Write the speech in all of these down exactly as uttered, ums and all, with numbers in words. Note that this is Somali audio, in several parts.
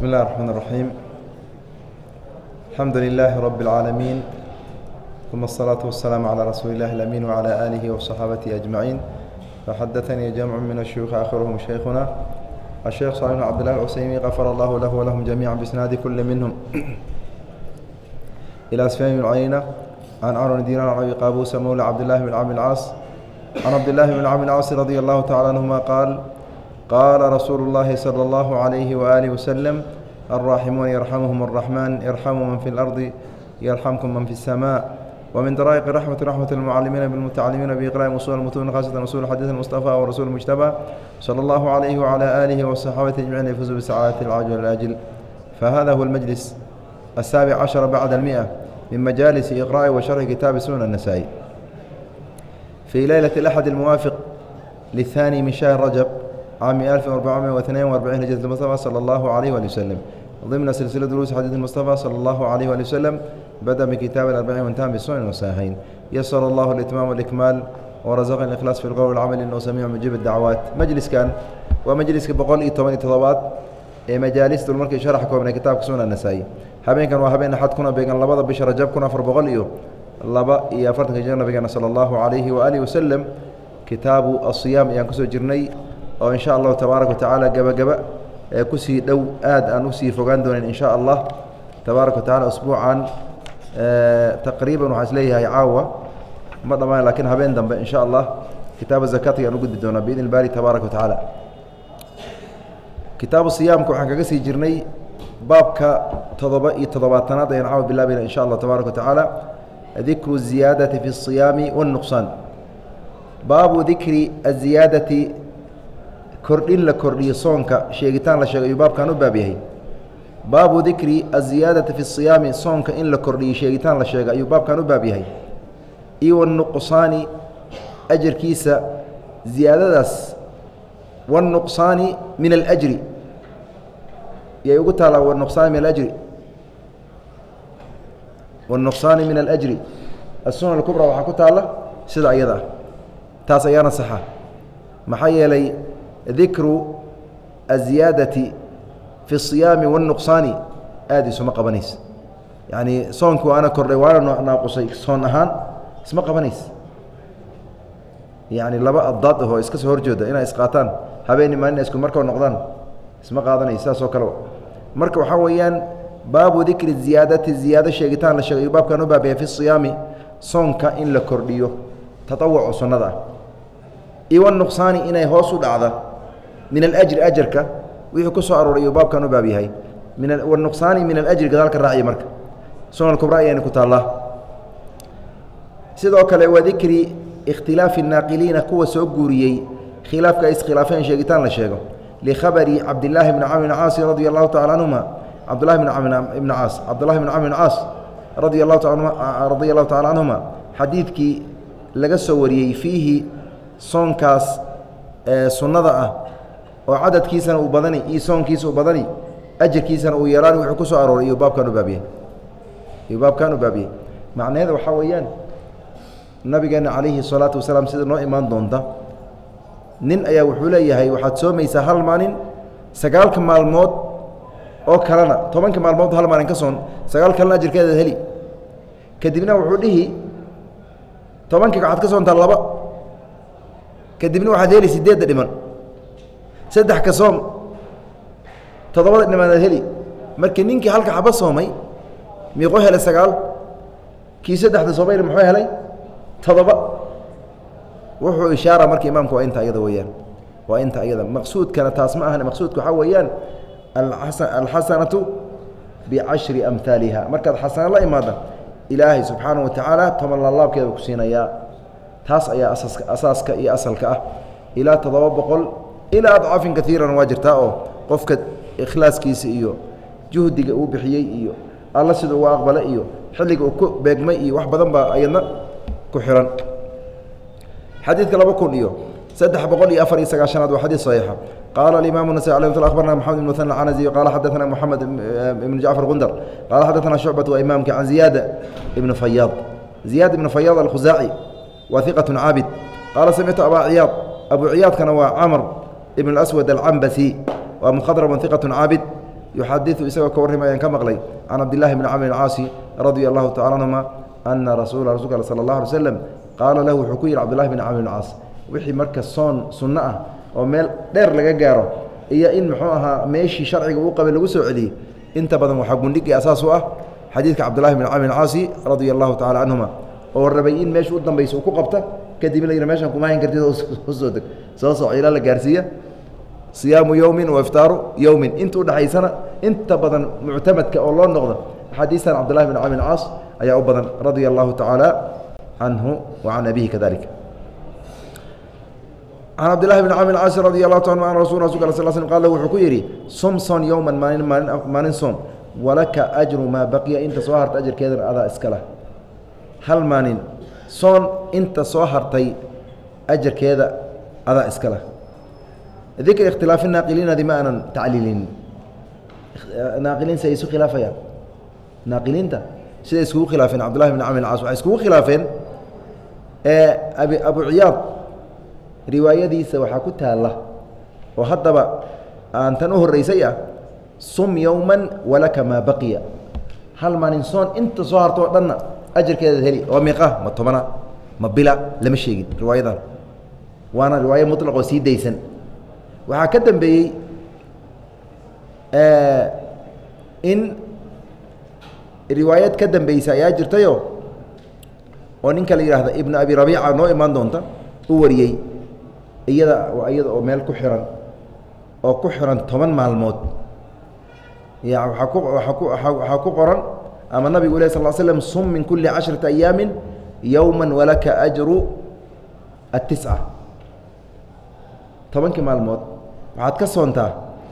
بسم الله الرحمن الرحيم. الحمد لله رب العالمين، ثم الصلاة والسلام على رسول الله الأمين وعلى آله وصحابته أجمعين. فحدثني جمع من الشيوخ آخرهم شيخنا الشيخ صالح بن عبد الله العثيمين غفر الله له ولهم جميعا بإسناد كل منهم إلى سفيان بن عيينة عن عمرو بن دينار عن أبي قابوس مولى عبد الله بن عمرو بن العاص عن عبد الله بن عمرو بن العاص رضي الله تعالى عنهما قال قال رسول الله صلى الله عليه وآله وسلم الراحمون يرحمهم الرحمن ارحموا من في الأرض يرحمكم من في السماء. ومن درائق الرحمة رحمة المعلمين بالمتعلمين بإقراء أصول المتون خاصة أصول الحديث المصطفى ورسول المجتبى صلى الله عليه وعلى آله وصحابته أجمعين يفوزوا بسعادة العاجل والآجل. فهذا هو المجلس السابع عشر بعد المئة من مجالس إقراء وشرح كتاب سنن النسائي في ليلة الأحد الموافق للثاني من شهر رجب عام ألف وأربعمائة واثنين وأربعين هجرة المصطفى صلى الله عليه وآله وسلم ضمن سلسلة دروس حديث المصطفى صلى الله عليه وآله وسلم بدأ بكتاب الأربعين وانتهى بالسنن والصحيحين. يسر الله الإتمام والإكمال ورزقنا الإخلاص في القول والعمل إنه سميع مجيب الدعوات. مجلس كان ومجلس بقول إيه طبعا تضبط مجالس المركز شرح من كتاب سنن النسائي هبين كان وهبين حد كنا بين لبض بشر رجب كنا في بقول إيه لبا يا فرد جنا بيجنا صلى الله عليه وآله وسلم كتاب الصيام يعني كسر جرني أو إن شاء الله تبارك وتعالى جبا جبا كسي دو آد أنوسي فوقان دون إن شاء الله تبارك وتعالى أسبوعا أه تقريبا وحسليها يعاوة ما ضمان لكن هبين دم إن شاء الله كتاب الزكاة ينقد بدون بإذن الباري تبارك وتعالى. كتاب الصيام كوحن كسي جرني بابك تضبئي تضبطنا ده ينعاو بالله بنا إن شاء الله تبارك وتعالى. ذكر الزيادة في الصيام والنقصان. باب ذكر الزيادة كردين لكردي صونك شيغتان لشيغ يباب كانوا بابيه. باب ذكر الزيادة في الصيام صونك إن لكردي شيغتان لشيغ يباب كانوا بابيه. إيو النقصان أجر كيسة زيادة داس والنقصان من الأجر يا يقول تعالى والنقصان من الأجر والنقصان من الأجر السنة الكبرى وحكوت تعالى سيد عيدا تاس أيانا صحة محيا لي ذكر الزيادة في الصيام والنقصان آدي سمى قبنيس يعني صونك وأنا كروانا ناقصي صون أهان اسمى قبنيس يعني لبا الضاد هو اسكس هرجودا إنا إسقاطان هبيني ما إن إسكو مركو النقدان اسمى قادني إساس وكلو مركو حويان باب ذكر الزيادة الزيادة شيغتان لشيغ باب كانوا بابيه في الصيام صونك إن لكرديو تطوع سنة إيوان النقصان إنه هوسو دعضة من الأجر أجرك ويحكسوا أروري باب كانوا بابيه من والنقصان من الأجر كذلك الرأي مرك سنة الكبرى يعني كتا الله سيدوك لو ذكر اختلاف الناقلين قوة سوغوريي خلاف كايس خلافين شيغتان لشيغو لخبر عبد الله بن عمرو بن العاص رضي الله تعالى عنهما عبد الله بن عمرو بن العاص عبد الله بن عمرو بن العاص رضي الله تعالى رضي الله تعالى عنهما حديثك laga soo wariyay fiihi soonkaas ee sunnada ah oo cadadkiisana uu badani iyo soonkiisa uu badani ajirkiisana uu yaraan wuxuu ku soo arooray iyo baabkan u baabiyay iyo baabkan u baabiyay macnaheedu waxa weeyaan nabigeena calayhi salaatu wasalaam sida noo imaan doonta nin ayaa wuxuu leeyahay waxaad soomaysaa hal maalin sagaalka maalmood oo kalena tobanka maalmood hal maalin ka soon sagaal kalena ajirkeeda heli kadibna wuxuu dhihi tobanka waxaad ka soontaa laba kadibna waxaad heli sideedda dhiman saddex ka soom toddobada dhimanaad heli markii ninkii halka xaba soomay miiqo helay sagaal kii saddexda soomayna muxuu helay toddoba wuxuu ishaara markii imaamku waa inta ayada weeyaan waa inta ayada maqsuudkana taas ma ahan maqsuudku waxaa weeyaan alxasanatu bicashri amhaaliha markaad xasana la imaada ilaahay subxaanahu watacaala toban laalaabkeeda ku siinayaa taas ayaa asaaska asaaska iyo asalka ah ilaa toddoba boqol ilaa adcaafin kaiiran waa jirtaa oo qofka ikhlaaskiisa iyo juhdiga uu bixiyey iyo alla sida uu aqbalay iyo xilliga uu ku beegmay iyo wax badan baa ayadna ku xiran xadiidka laba kun iyo saddex boqol iyo afar iyo sagaashanaad waa xadiid saxiixa قال الإمام النسائي عليه الصلاة أخبرنا محمد بن مثنى العنزي قال حدثنا محمد بن جعفر غندر قال حدثنا شعبة وإمامك عن زياد بن فياض زياد بن فياض الخزاعي وثقة عابد قال سمعت أبا عياض أبو عياض كان هو عمرو بن الأسود العنبسي ومخضرم ثقة عابد yuxadiثu isagoo ka warramayaan ka maqlay can cabdillahi bni camr caasi radia allahu tacala canhuma ana rasuula rasulka al sala اllah alay slam qaala lahu wuxuu ku yidhi cabdillahi bni camr caas wixii marka soon sunno ah oo meel dheer laga gaaro iyo in muxuu ahaa meeshii sharciga uu qabay lagu soo celiyey inta badan waxaa gundhigii asaas u ah xadiidka cabdillahi bni camr caasi radia allahu tacala canhuma oo rabay in meesha u dambaysa uu ku qabta kadib la yidhi meeshan kuma hayn kartid usoo deg soo soco ilaa la gaarsiiya siyaamu yowmin wa iftaaru yowmin inta udhexaysana inta badan muctamadka oo loo noqdo axaadiistan cabdillahi bn camr caas ayaa u badan radia allahu tacaala canhu wa can abihi kadalik can cabdillahi bn camr caas radi allahu taala an rasul rasulka sal sl qal wuxuu ku yidhi som soon yowman maalin maalin maalin soom walaka ajru maa baqiya inta soo harta ajarkeedana adaa iska lah hal maalin soon inta soo hartay ajarkeeda adaa iska lah dikr ikhtilaafi naaqiliinadi ma aanan tacliilin naaqiliin siday isu khilaafayaan naaqiliinta siday iskugu khilaafeen cabdullahi bn camr caas waxay iskugu khilaafeen abi abu ciyaad riwaayadiisa waxaa ku taalla oo haddaba aan tan u horreysay ah sum yowman walaka maa baqiya hal maalin soon inta soo harto oo dhanna ajarkeedaad heli waa miiqa ma tobana ma bila lama sheegin riwaayadan waana riwaayo muطlaq oo sii daysan waxaa ka dambeeyey in riwaayad ka dambeysa ayaa jirtayo oo ninka la yidhaahda ibnu abi rabiica noo imaan doonta u wariyey iyada iyada oo meel ku xiran oo ku xiran toban maalmood ya waaa ku waaa ku waxaa ku qoran ama nabigu leh sal slam sum min kuli casharata ayaami yowma walaka ajru atisca tobankii maalmood waxaad ka soontaa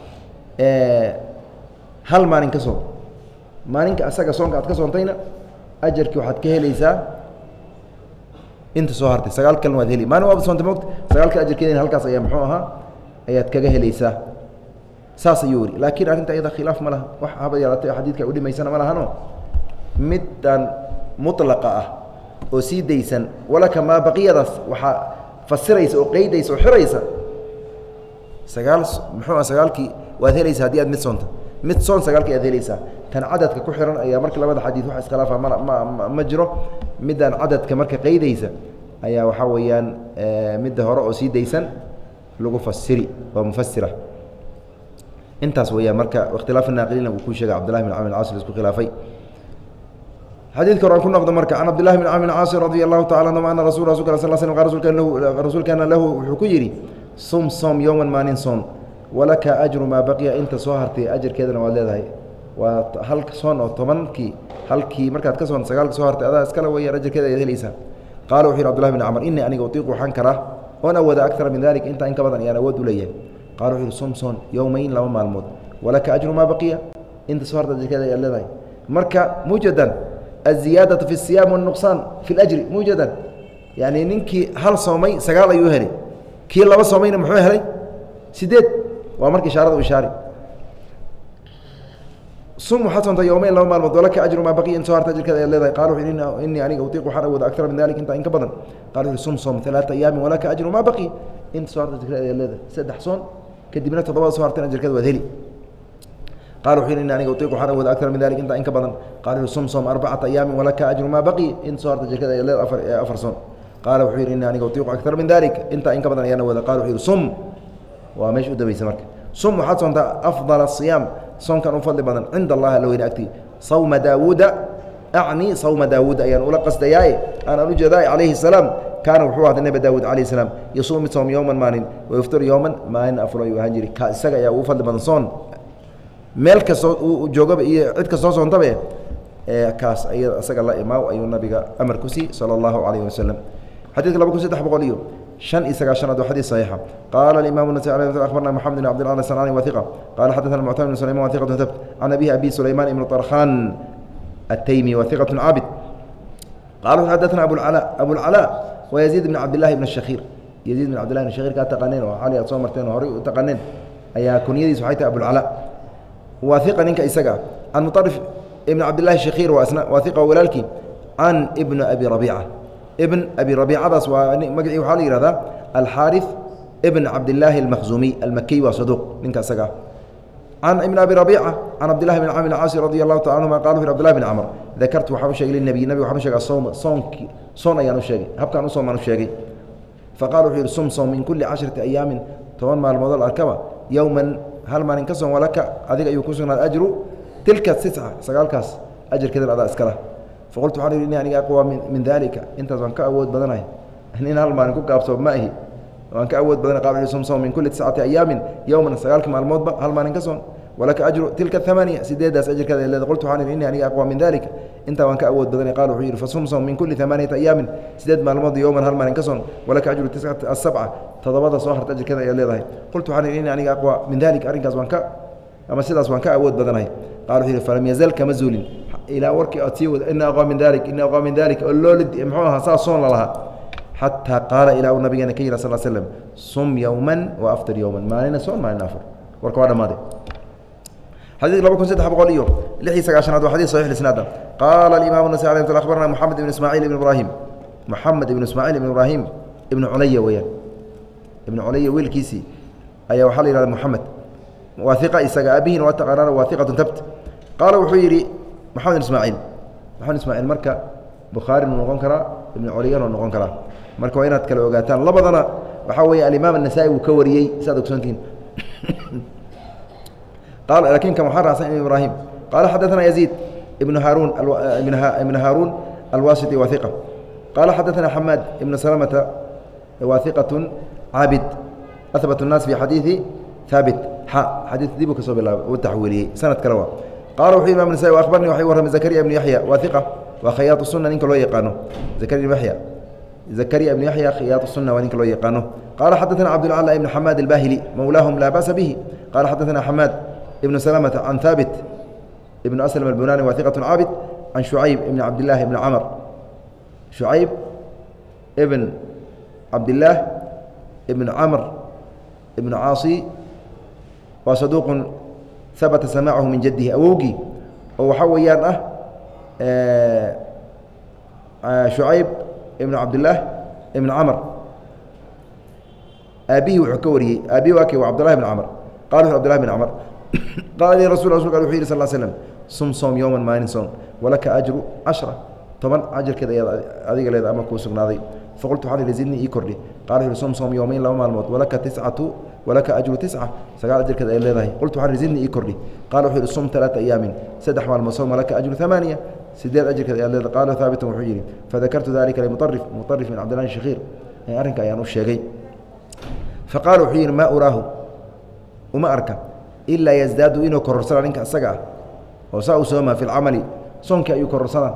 hal maalin ka soon maalinka asaga soonka aad ka soontayna ajarkii waxaad ka helaysaa inta soo hartay sagaal kalna waad heli maalin waaba soontay mogta sagaalka ajarkeedina halkaas ayaa muxuu ahaa ayaad kaga helaysaa saas ayuu weri laakiin arrinta iyada khilaaf ma laha wax haba yaraatay xadiidka u dhimaysana ma lahano middan mutlaqa ah oo sii daysan walaka maa baqiyadaas waxaa fasiraysa oo qeydaysa oo xiraysa sagaal muxuu ah sagaalkii waad helaysaa haddii aad mid soonta mid soon sagaalkii aad helaysaa tan cadadka ku xiran ayaa marka labada xadiid wax iskhilaafa ma ma ma jiro middan cadadka marka qeydaysa ayaa waxaa weeyaan midda hore oo sii daysan lagu fasiri oo mufasira intaas weeyaan marka ikhtilaaf naaqiliina uu ku sheegay cabdillahi bn camr caas isku khilaafay xadiidka hore aan ku noqdo marka can cabdillahi bn camr caas radia allahu tacala anhu ana rasul rasulka sal slam qal rasulkan lahu rasuulkana lahu wuxuu ku yidhi sum soom yowman maalin soon walaka ajru maa baqiya inta soo hartay ajarkeedana waad leedahay waa hal soon oo tobankii halkii markaad ka soon sagaalka soo hartay adaa iskale weeyaan ajarkeeda ayaad helaysaa qaala wuxu yhi abdullahi bn camr inii aniga utiiqu waxaan karaa oon awooda akara min dalik intaa in ka badan ayaan awood u leeyahay qala wuxu yhi sum soon yowmayn laba maalmood walaka ajru maa baqiya inta soo hartay ajarkeeda ayaad leedahay marka mujadan aziyaadatu fi الsiyaam wالnuqsaan fi اlajri mujadan yani ninkii hal soomay sagaal ayuu helay kii laba soomayna muxuu helay sideed waa marka ishaarada u ishaari sum waxaad soonta yowmeyn laba maalmood walaka ajru maa baqiya in soo harta ajirkeeda ayaad leedahay qala wuxu yhi inii aniga utiiq waxaan awooda akara min dalik intaa in ka badan qala wuxu sum soom ثalaata ayaamin walaka ajru maa baqiya inta soo harta ajirkeeda ayaad leedahay saddex soon kadibna toddobada soo hartan ajirkeeda waad heli qala wuxu yhi ini aniga utiiq waxaan awooda akara min dalik intaa in ka badan qala wuxu sum soom arbacata ayaamin walaka ajru maa baqiya inta soo harta ajirkeeda ayaad leedahay afar afar soon qaala wuxuu yidhi ini aniga utiiqu akara min dalik intaa in ka badan ayaan awooda qala wuxuu yidhi sum waa meesha u dambaysa marka sum waxaad soontaa afdal asiyaam soonkan u fadli badan cinda allahi alla weyne agtii sawma daawuuda acni sawma daawuuda ayaan ula qasdayaaye aanaan u jeedaay calayhi salaam kaana wuxuu ahday nebi daawuud calayhi salaam yasuum mid soom yowman maalin wayuftir yowman maalin afuro ayuu ahaan jiri ka isaga ayaa ugu fadli badan soon meel kastoo uu joogaba iyo cid kastoo soontabe kaas ay isaga la imaaw ayuu nabiga amar ku sii sala allahu calayhi wasalam xadiidka laba kun saddex boqol iyo شن إسقاشنا دو حديث صحيحة قال الإمام النسائي عليه أخبرنا محمد بن عبد الله الصنعاني وثقة قال حدثنا المعتمد بن سليمان وثقة ثبت عن أبيه أبي سليمان بن طرخان التيمي وثقة عابد قالوا حدثنا أبو العلاء أبو العلاء ويزيد بن عبد الله بن الشخير يزيد بن عبد الله بن الشخير كان تقنين وعلي أتصور مرتين وهري تقنين أي كنيدي سحيته أبو العلاء وثقة نك إسقا عن مطرف ابن عبد الله الشخير وأسناء وثقة ولالكي عن ابن أبي ربيعة ابن أبي ربيعة مقعي وحالي هذا الحارث ابن عبد الله المخزومي المكي وصدوق ننك سقا عن ابن أبي ربيعة عن عبد الله بن عمرو بن العاص رضي الله تعالى عنهما قالوا في عبد الله بن عمرو ذكرت وحنو شيء للنبي النبي وحنو شيء الصوم صوم صوم أيانو شيء هب كانوا صوم أنو شيء فقالوا في الصوم صوم من كل عشرة أيام طبعا مع الموضوع الأركبة يوما هل ما ننكسر ولك هذيك يكون الأجر تلك التسعة سقال كاس أجر كذا الأداء اسكله فقلت حالي إني أنا أقوى من, من ذلك أنت زمان كأود بدناه هنا هل ما نكون كابسو بمائه وأن كأود بدنا قابل صوم صوم من كل تسعة أيام يوما سقالك مع الموضوع هل ما ننكسر ولك أجر تلك الثمانية سديداس أجر كذا الذي قلت حالي إني أنا أقوى من ذلك أنت وأن كأود بدني قالوا حير فصوم صوم من كل ثمانية أيام سديد مع الماضي يوما هل ما ننكسر ولك أجر تسعة السبعة تضبط صاحر أجر كذا الذي قلت حالي إني أنا أقوى من ذلك أرنكاس وأن كأ أما سيداس وأن كأود بدناه قالوا حير فلم يزل كمزول إلى ورك أتيود إن أقوى من ذلك إن أقوى من ذلك اللولد محوها صاصون لها حتى قال إلى النبي نكير صلى الله عليه وسلم صم يوما وأفطر يوما ما لنا صوم ما لنا أفطر وركوا هذا ماضي حديث لو كنت سيد حبق اليوم لحي سق عشان هذا حديث صحيح لسناده قال الإمام النسائي عليه رحمه الله أخبرنا محمد بن إسماعيل بن إبراهيم محمد بن إسماعيل بن إبراهيم ابن علي ويا ابن علي ويل كيسي أي وحل إلى محمد واثقة إسق أبيه وتقرر واثقة تبت قال وحيري محمد بن إسماعيل محمد بن إسماعيل مركا بخاري من نغنكرا ابن علي من نغنكرا مركا وينات كلا وقاتان لبضنا وحوي الإمام النسائي وكوريي سادك سنتين قال لكن كمحرر حسن بن إبراهيم قال حدثنا يزيد ابن هارون الو... ابن, ها... ابن هارون الواسطي واثقة قال حدثنا حماد ابن سلمة واثقة عابد أثبت الناس في حديث ثابت حاء حديث ديبك صوب الله والتحويلي سنة كلوة قال وحي الإمام النسائي وأخبرني وحي ورم زكريا بن يحيى واثقة وخياط السنة نينك لو يقانه زكريا بن يحيى زكريا بن يحيى خياط السنة ونينك لو يقانه قال حدثنا عبد العالى بن حماد الباهلي مولاهم لا بأس به قال حدثنا حماد ابن سلمة عن ثابت ابن أسلم البناني واثقة عابد عن شعيب ابن عبد الله بن عمر شعيب ابن عبد الله ابن عمر ابن عاصي وصدوق ثبت سماعه من جده أووجي وحويان أه آه شعيب ابن عبد الله ابن عمر أبيه وحكوري أبيه وكي وعبد الله بن عمر قالوا عبد الله بن عمر قال لي رسول الله قال وحيد صلى الله عليه وسلم صم صوم يوما ما ينصوم ولك أجر عشرة طبعا أجر كذا هذه قال أما كوسك ناضي فقلت حالي لزدني يكرني قال لي صم صوم يومين لو ما الموت ولك تسعة ولك أجر تسعة فقال أجر كذا إلا ذي قلت حالي لزدني يكرني قال وحيد صم ثلاثة أيام سدح مع المصوم ولك أجر ثمانية سدير أجر كذا إلا قال ثابت وحجري فذكرت ذلك لمطرف مطرف من عبد الله الشخير يعني أرنك أيانو الشيخي فقالوا حين ما أراه وما أركب إلا يزداد إنه كرسنا نك السجع وساء سوما في العمل صنك أي كرسنا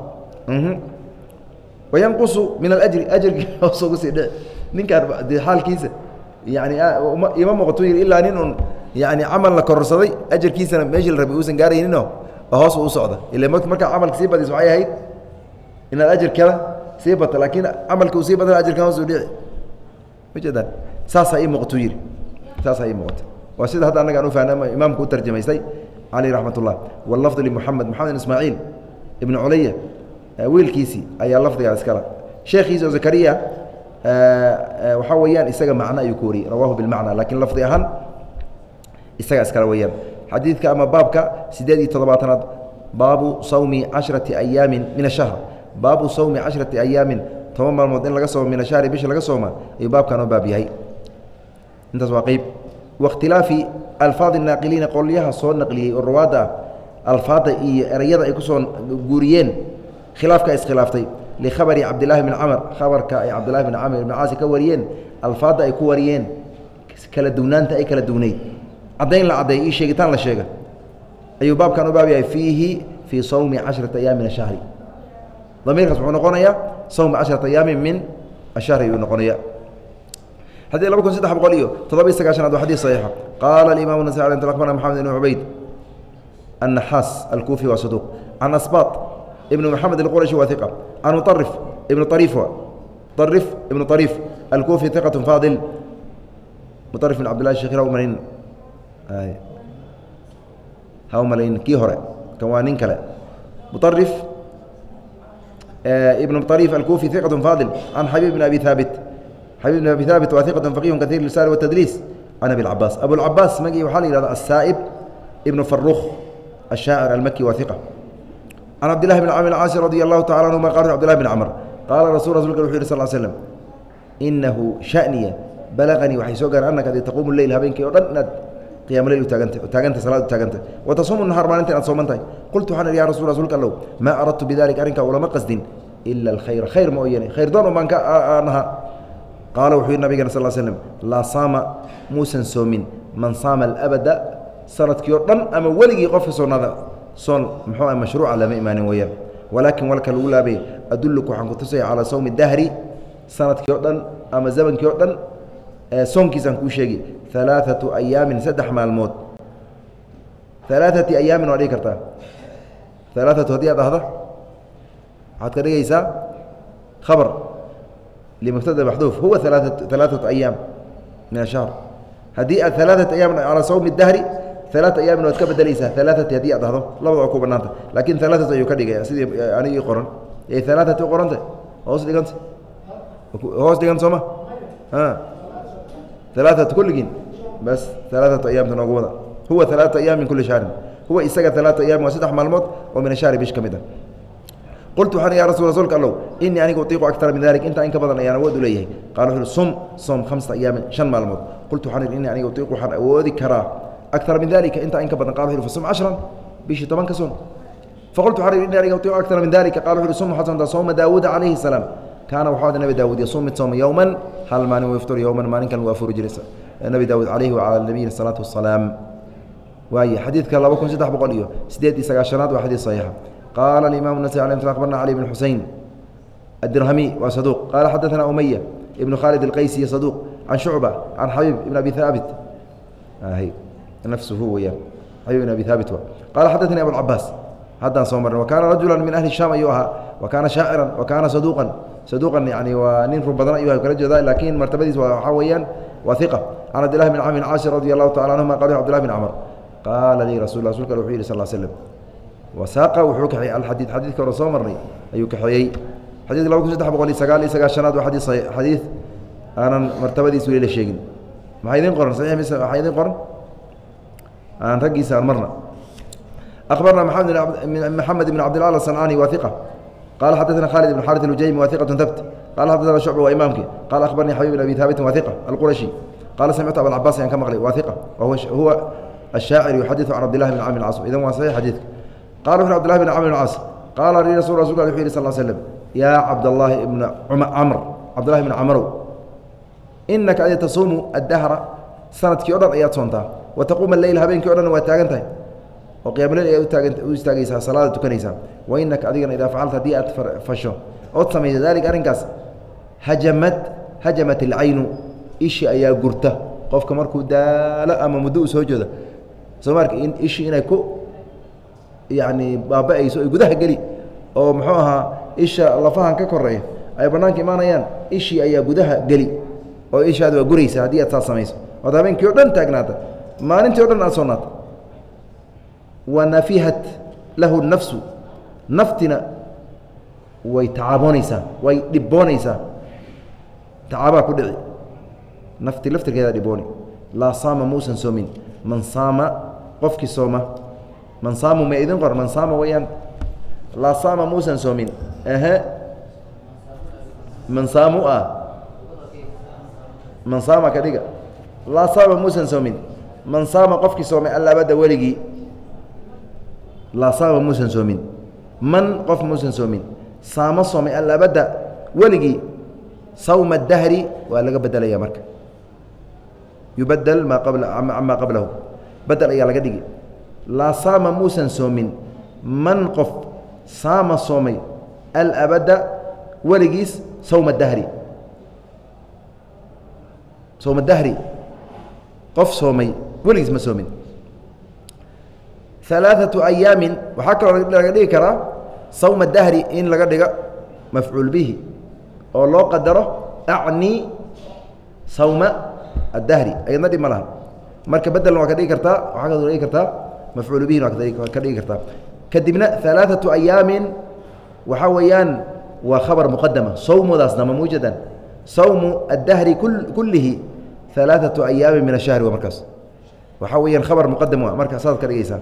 وينقص من الأجر أجر وصوص ده نك دي حال كيسة يعني إمام مقتوير إلا نين يعني عمل لكرسنا أجر كيسة مجل ربي وسن جاري إنه أهاس وصعدة اللي ما مركع عمل كسيبة دي سعية هيد إن الأجر كذا سيبة لكن عمل كوسيبة الأجر كمان سوديع وجدا ساسا إيه مقتوير ساسا إيه مقت وسيد هذا أنا قالوا فأنا إمام كو ترجمة يستي عليه رحمة الله واللفظ لمحمد محمد بن إسماعيل ابن عليا ويل كيسي أي اللفظ على سكرة شيخ يزو زكريا وحويان استجا معنى يكوري رواه بالمعنى لكن لفظ أهن استجا سكرويان حديث كأما بابك سدادي طلباتنا باب صوم عشرة أيام من الشهر باب صوم عشرة أيام تمام المدين لقى صوم من الشهر بيش لقى صوم أي باب كانوا بابي هاي انت واقيب واختلاف الفاظ الناقلين قول ليها صون نقليه الروادة الفاظ رياضة يكسون جوريين خلاف كاس خلافتي لخبر عبد الله بن عمر خبر كا عبد الله بن عمر بن عاص كوريين الفاظ اي كوريين كلا دونان تاي كلا دوني عدين لا عدين اي شيغتان لا شيغا اي باب كانوا باب فيه في صوم عشرة ايام من الشهر ضمير خصو نقونيا صوم عشرة ايام من الشهر ينقونيا هذه لو كنت سدح بقوليه تضبي سكاشن هذا حديث صحيح قال الامام النسائي عليه رحمه محمد بن عبيد النحاس الكوفي وصدوق عن اسباط ابن محمد القرشي وثقه عن مطرف ابن طريف طرف ابن طريف الكوفي ثقه فاضل مطرف بن عبد الله الشيخ او ملين هاي هاو ملين كي هره كوانين كلا مطرف آه ابن طريف الكوفي ثقه فاضل عن حبيب بن ابي ثابت حبيب بن ابي ثابت وثيقة فقيه كثير اللسان والتدريس عن ابي العباس ابو العباس مجي وحالي الى السائب ابن فروخ الشاعر المكي وثقة عن عبد الله بن عمرو العاص رضي الله تعالى عنهما قال عبد الله بن عمر قال رسول رسول الله صلى الله عليه وسلم إنه شأنية بلغني وحي سوغر أنك قد تقوم الليل هبينك ودنت قيام الليل وتاغنت وتاغنت صلاة وتاغنت وتصوم النهار ما أنت أتصومنت قلت حنا يا رسول رسولك الله ما أردت بذلك أرنك ولا ما قصد إلا الخير خير مؤيني خير دون من أنها قال وحي النبي صلى الله عليه وسلم لا صام موسى سومين من صام الأبد سنة كيوردن أما ولي قف صون هذا صون محو مشروع على إيمان ويا ولكن ولك الأولى به أدلك عن قصي على صوم الدهر سنة كيوردن أما زمن كيوردن صوم كيسان كوشيجي ثلاثة أيام سدح مع الموت ثلاثة أيام وعليك كرتا ثلاثة هدية هذا حتى رجيسا خبر لمبتدا محذوف هو ثلاثة ثلاثة أيام من الشهر هدية ثلاثة أيام على صوم الدهر ثلاثة أيام وتكبد ليس ثلاثة هدية هذا لا وضع بنانته لكن ثلاثة يكدي يا سيدي يعني يقرن إيه ثلاثة يقرن هوس دي كنت هوس دي كنت سما ها ثلاثة كل جين بس ثلاثة أيام تنقوضا هو ثلاثة أيام من كل شهر هو إسقى ثلاثة أيام وستح مع الموت ومن الشهر بيش كمدا قلت حنا يا رسول رسولك الله إني أنا أطيق أكثر من ذلك أنت إنك بدنا أنا ود ليه قالوا صم صم خمسة أيام شن مع الموت قلت حنا إني أنا أطيق حنا ودي كرا أكثر من ذلك أنت إنك بدنا قالوا فصم عشرا بيش طبعا كسون فقلت حنا إني أنا أطيق أكثر من ذلك قالوا صم حسن صوم داود عليه السلام كان وحاد النبي داود يصوم تصوم يوما هل ما ويفطر يوما ما كان وافر جلسه النبي داود عليه وعلى النبي الصلاة والسلام وهي حديث كان لابكم سدح بقوليه سديد سقاشنات وحديث صحيحة قال الإمام النسائي عليه الصلاة أخبرنا علي بن حسين الدرهمي وصدوق قال حدثنا أمية ابن خالد القيسي صدوق عن شعبة عن حبيب بن أبي ثابت آه هي نفسه هو يا حبيب بن أبي ثابت هو. قال حدثني أبو العباس حدثنا صومر وكان رجلا من أهل الشام أيها وكان شاعرا وكان صدوقا صدوقا يعني وننفر بدنا أيها كرجل ذا لكن مرتبته وحويا وثقة عن عبد الله بن عمرو العاص رضي الله تعالى عنهما قال عبد الله بن عمر قال لي رسول الله صلى الله عليه وسلم وساق وحوك الحديث حديث كرسول مرني أيوك حيي حديث لو كنت تحب قولي سقال لي سقال شناد وحديث صحيح حديث أنا مرتبتي سوري للشيء ما حيدين قرن صحيح بس حيدين قرن أنا رجي سأل مرنا أخبرنا محمد بن محمد بن عبد الله الصنعاني وثقة قال حدثنا خالد بن حارث الوجيمي وثقة ثبت قال حدثنا شعبة وإمامك قال أخبرني حبيب بن أبي ثابت وثقة القرشي قال سمعت أبا العباس يعني كما قال وثقة وهو هو الشاعر يحدث عن عبد الله بن عامر العاص إذا هو صحيح حديث قال ابن عبد الله بن عامر العاص قال لي رسول رسول الله صلى الله عليه وسلم يا عبد الله بن عمرو عبد الله بن عمرو إنك أن تصوم الدهر سنة كيورن أيات صنتها وتقوم الليل هبين كيورن وتاجنتها وقيام الليل وتاجيسها صلاة تكنيسها وإنك أدينا إذا فعلت ديئة فشو أتصم ذلك أرنكاس هجمت هجمت العين إيش أيا قرته قف كمركو دا لا أما مدوس هجده سمارك إن إيش إنا كو يعني بابا يسوي جده قلي أو محوها إيش الله فاهم ككرّيه أي بنانك ما نيان إيش أيا جده قلي أو إيش هذا قريس هدية تصميس وهذا بين كيردن تاجناته ما أنت يردن أصنات ونفيهت له النفس نفتنا ويتعبونيسا ويدبونيسا تعبا كدعي نفتي لفتر كذا دبوني لا صام موسى سومين من صام قفك صومه من صام ما إذن قر من صام ويان لا صام موسى سومين أها من صاموا آه من صام كذا لا صام موسى سومين من صام قفك صومه ألا بد ولقي لا صام موسى سومين من قف موسى سومين صام صومه ألا بد ولقي صوم الدهر ولا بدل يا مرك يبدل ما قبل عما قبله بدل يا لقدي لا صام موسى سومين من قف صام صومي الأبد ولقيس صوم الدهر صوم الدهر قف صومي ولقيس ما صومين ثلاثة أيام وحكى لقدي كرا صوم الدهر إن لقدي مفعول به الله قدره أعني صوم الدهري أي نادي ملها مركب بدل وكذا كرتا وحكى ذلك كرتا مفعول به وكذا كرتا كدبنا ثلاثة أيام وحويان وخبر مقدمة صوم ذا صنم موجدا صوم الدهر كل كله ثلاثة أيام من الشهر ومركز waxaa weeyaan khabar muqadam waa marka saad ka dhigaysaan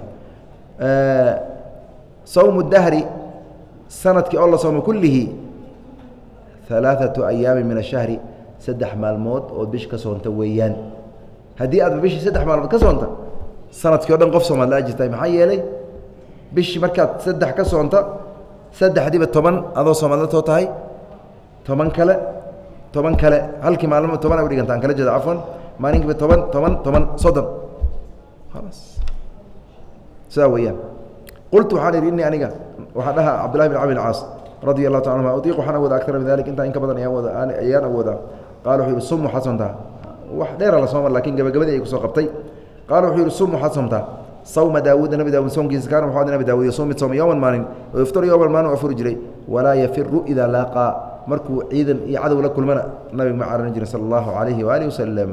sawmu dahri sanadkii oo la soomo kullihi alaaثatu ayaamin min ashahri saddex maalmood ood bish ka soonta weeyaan haddii aadba bishii saddex maalmood ka soonta sanadkii o dhan qof soomaad la ajirtahay maxaa yeelay bishii markaad saddex ka soonta saddexdiiba toban adoo soomaadla too tahay toban kale toban kale halkii maalmo toban ay udhigantaan kala jeeda cafwan maalinkiiba toban toban toban soddon khalaas sidaa weeyaan qultu waxaan idhi innii aniga waxaa dhaha cabdullahi bin camr caas radia allahu taala anuma utiiq waxaan awooda akara min dalik intaa in ka badan ayaan wada ayaan awoodaa qaala wuxuu yihi sum waxaad soomtaa wax dheera la soomar lakin gabagabadii ay kusoo qabtay qaala wuxuu yihi sum waxaad soomtaa sawma daawuuda nabi daawuud soomkiisa kaana wuxuu nabi daawuud yasuum mid sooma yowman maalin oo yaftaru yowman maalin u afuri jiray walaa yafiru idaa laaqaa markuu ciidan iyo cadow la kulmana nabiga ma cararin jirin sala allahu alayhi waalihi wasalam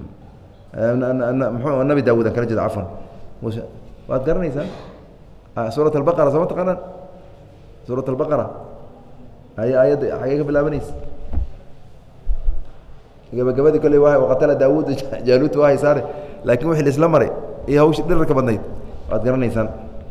mxuu nabi daawuudan kala jeeda cafwan waad garanaysaan suurat albaqara sooma taqaanaan suurat albaqara ay aayadda xagee ka bilaabanaysa gabagabadii kolley waa waqatala daawuud jaaluut waa haysaare laakiin wixii laisla maray iyo hawshii dhirarka badnayd waad garanaysaan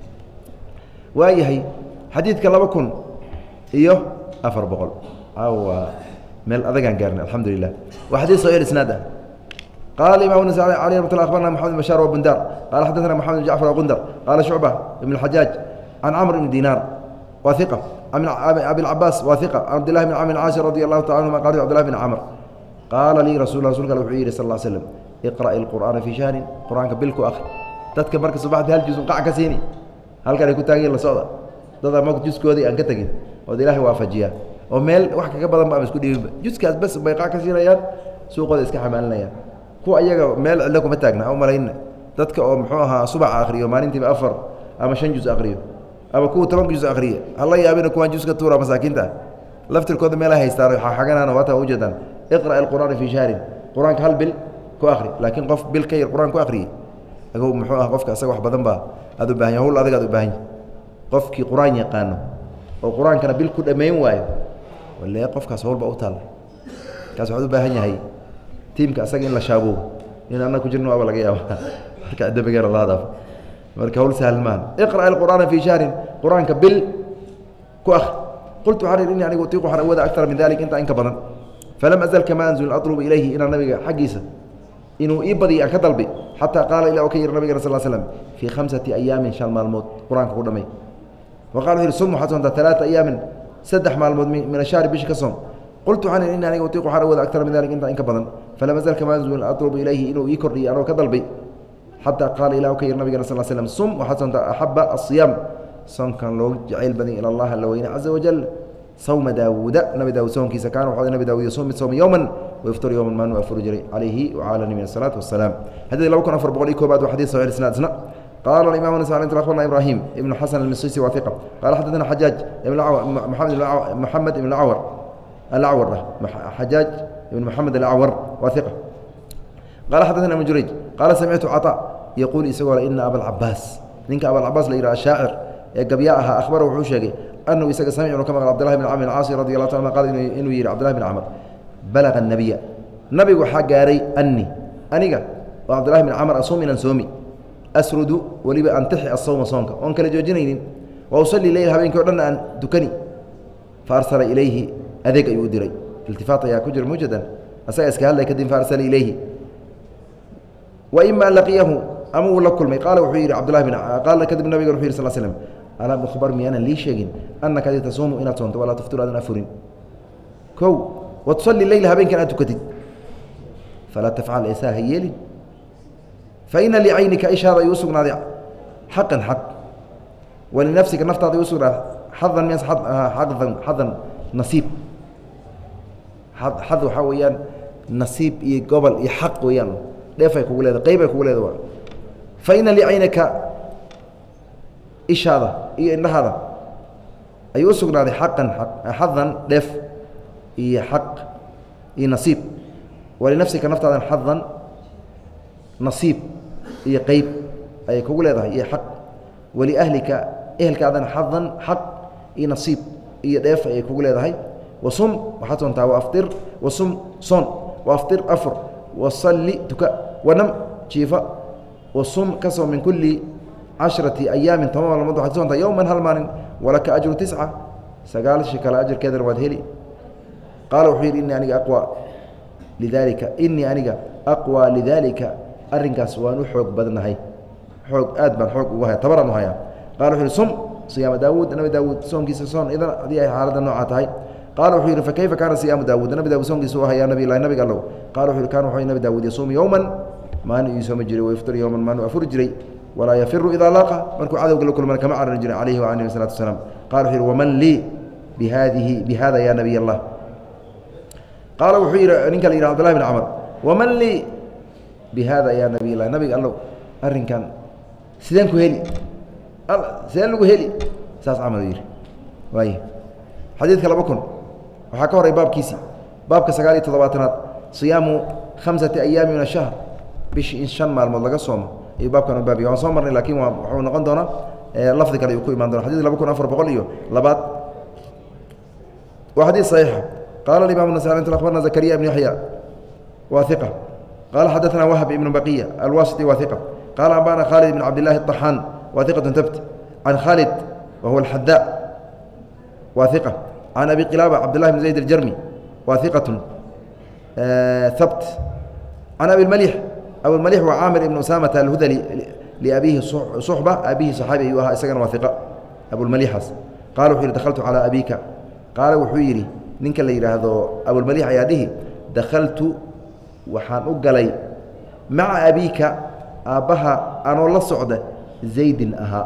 waayahay xadiidka laba kun iyo afar boqol waa meel adagaan gaarnay alxamdu lilah waa xadiid saxiix isnaad ah قال الإمام النسائي عليه رحمة الله أخبرنا محمد بن بشار وبندار قال حدثنا محمد بن جعفر وغندر قال شعبة بن الحجاج عن عمرو بن دينار وثقة عن أبي العباس وثقة عن عبد الله بن عمرو العاص رضي الله تعالى عنهما قال عبد الله بن عمرو قال لي رسول الله صلى الله عليه وسلم اقرأ القرآن في شهر قرآنك بالكو أخي dadka marka subaxdii hal juz qac ka siini halkan ay ku taageen la socda dada ma juzkoodii aan ka tagin oo ilaahay waafajiya oo meel wax kaga badan ba isku dhiibba juzkaas bas bay qac ka siinayaan suuqooda iska xamaalinayaan kuwa ayaga meel cilla kuma taagna oo malayna dadka oo muxuu ahaa subax akhriyo maalintiiba afar ama shan juz akhriyo ama kuwa toban juz akhriyo alla yaabina kuwa juzka tuura masaakiinta laftirkooda meel ay haystaan waxa xaganaan wata u jeedaan iqra alquraan fi shahrin quraanka hal bil ku akhri laakiin qof bil ka yar quraan ku akhriyo agoo muxuu ah qofka asaga wax badan baa aad u baahan yahay hawl adag aad u baahan yahay qofkii quraan yaqaano oo quraankana bil ku dhameyn waayo walla qofkaas hawlba u taal kaas wuxuu u baahan yahay tiimka asaga in la shaabo in anna ku jirno aba laga yaabo marka adabiga la laada marka hawl sahal maan iqra alquraan fi shahrin quraanka bil ku akh qultu harir inni anigu tiiqu xara wada akthar min dalik inta inka badan falam azal kama anzul atlubu ilayhi ina nabiga xaqiisa inuu ii badiyo aan ka dalbi xataa qaala ilaa u ka yiri nabiga sal slam fii khamsati ayaamin shan maalmood qur-aanka ku dhamay wa qala wuxuu sum waxaad soontaa talaata ayaamin saddex maalmood min ashahri bishi ka soom qultu waxaan in aniga utiiqu waxaan awooda aktar min dalik intaa in ka badan falam azal kama anzul atlubu ilayhi inuu ii kordhiyo anoo ka dalbay xataa qaala ilaa u ka yiri nabiga sal slam sum waxaad soontaa axaba asiyaam soonkan loogu jacayl badan ila allah alla weyne caza wajal sawma daawuuda nabi daawuud soonkiisa kaana waxaa nabi daawuud yasuum mid sooma yowman ويفطر يوما ما نؤفر جري عليه وعلى النبي الصلاة والسلام هذا لو كان أفر بقولي كوباد وحديث صحيح الإسناد قال الإمام النسائي أنت أخبرنا إبراهيم ابن حسن المصيصي وثيقة قال حدثنا حجاج ابن العور محمد بن محمد بن العور الأعور حجاج ابن محمد الأعور وثيقة قال حدثنا ابن جريج قال سمعت عطاء يقول يسوع إن أبا العباس نينك أبا العباس ليرى الشاعر قبياءها أخبره وحوشي أنه يسوع سمع كما قال عبد الله بن عمرو العاصي رضي الله عنه قال إنه يرى عبد الله بن عمرو بلغ النبي نبي وحجاري أني أنيجا وعبد الله بن عمرو أصوم من صومي أسرد ولي أنتحي الصوم صومك وأنك لجوجنين وأصلي الليل هبين كورنا أن دكني فأرسل إليه أذيك يودري التفاط يا كجر مجدا أسأل هل يكدم فأرسل إليه وإما لقيه أمو ولا كل ما قال وحير عبد الله بن قال كذب النبي وحير صلى الله عليه وسلم أنا مخبر مي أنا لي شيء أنك تصوم إن تصوم ولا تفطر أنا أفرين كو وتصلي الليل هبين كان أتكتد فلا تفعل إساء هيلي فإن لعينك إشارة يوسف ناضع حقا حق ولنفسك نفط يوسف حظا من حظا حظا نصيب حظ حظ حويا نصيب قبل يحق ويان ليف يقول هذا قيب يقول هذا فإن لعينك إشارة إن هذا يوسف ناضع حقا حق حظا ليف إيه حق إيه نصيب ولنفسك نفط هذا حظا نصيب إيه قيب أي كقول هذا إيه حق ولأهلك أهلك هذا حظا حق إيه نصيب إيه ضيف إيه كقول هذا هاي وصم وحتى أنت وأفطر وصم صن وأفطر أفر وصلي تك ونم شيفا wasum ka soo min kulli cashrati ayaamin toban maalmood waxaad ka soontaa yowman hal maalin walaka ajru tisca sagaalshi kale ajarkeedana waad heli qaala wuxuu yidhi innii aniga aqwa lidaalika innii aniga aqwى lidaalika arrinkaas waan u xoog badnahay xoog aad baan xoog ugu haya tabaraan u hayaa qala wuxuu yidhi sum siyaama daawuud nabi daawuud soonkiisa soon idan haddii ay xaaladda noocaa tahay qaala wuxuu yidhi fakayfa kaana siyaamu daawuud nabi daawuud soonkiisa u hayaa nabi ilahi nabiga allow qala wuxuu yidhi kaana wuxuu nabi daawuud yasuumu yowman maalin iyuu soomi jiray wayaftir yowman maalin afuri jiray walaa yafiru idaa laaqa markuu cadowga la kulmana kama carari jiray calayhi wa alihi wasalatu wasalaam qala wuxuu yidhi waman lii bihadihi bihada ya nabiy allah qaala wuxuu yidhi ninka la yidhah abdullahi bn camar waman lii bihada ya nabiy lah nabiga allow arrinkan sideen ku heli sideen lagu heli saas camal yidhi waay xadiidka laba kun waxaa ka horay baabkiisii baabka sagaal iyo toddobaatanaad siyaamu khamsati ayaami min ashahr bishi in shan maalmood laga soomo ayuu baabkan u baabiya waan soo marnay laakiin waa wuxuu noqon doonaa lafdi kale ayuu ku imaan doona xadidka laba kun afar boqol iyo labaad waa xadiid saxiixa qaala alimaam nasai nt akhbarna zakariya ibn yaxya waa iqa qaala xadaثna wahb ibn baqiya alwasiti waa iqa qaala ambana khaalid ibn cabd llahi الطaxaan waa iqaة tabt can khaalid wa huwa alxadaa waa iqa can abi qilaaba cabdاllahi bn zayd اljarmi waa iqaة habt can abi اmalix abumalix waa caamir ibn usaamata alhudali liabiihi suxba abihi صaxaabi ayuu ahaa isagana waa iqa abulmalixaas qaala wuxuu yihi dakhaltu calىa abika qaala wuxuu yidhi ninka la yidhaahdo abulmalix ayaa dhihi dakhaltu waxaan u galay maca abiika aabbaha anoo la socda zaydin ahaa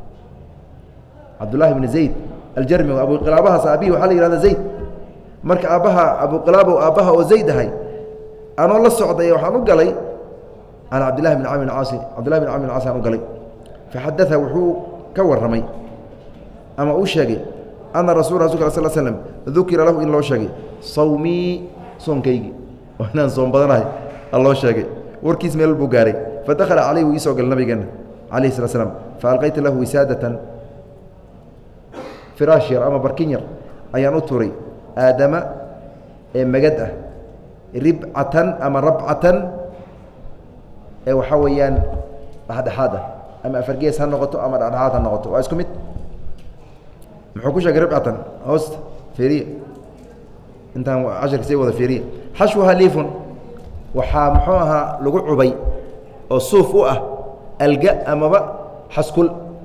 cabdullaahi bni zayd aljarmi abuqilaabahaas aabihi waxaa la yihahda zayd marka aabbaha abuqilaabo aabbaha oo zayd ahay anoo la socday waxaan u galay can cabdillahi bn camr bn caasi cabdillahi bn camr bn caas aan u galay faxadaa wuxuu ka warramay ama uu sheegay ana rasul rasulka sal slm dukira lahu in loo sheegay sawmii soonkaygii inaan soon badanahay alloo sheegay warkiis meel buu gaaray fadakhala calayh wuu iisoo galay nabigeena calayh slat slam faalqaytu lahu wisaadatan firaash yar ama barkin yar ayaan u turay aadama ee magad ah ribcatan ama rabcatan ee waxaa weeyaan dhexdhexaad ah ama afargees ha noqoto ama dhexdhexaad ha noqoto waa isku mid muxuu ku sheegay ribcatan hoosta feriya intaan casharka sii wada feriya xashwaha liifun waxaa muxuu ahaa lagu cubay oo suuf u ah alga amaba xaskul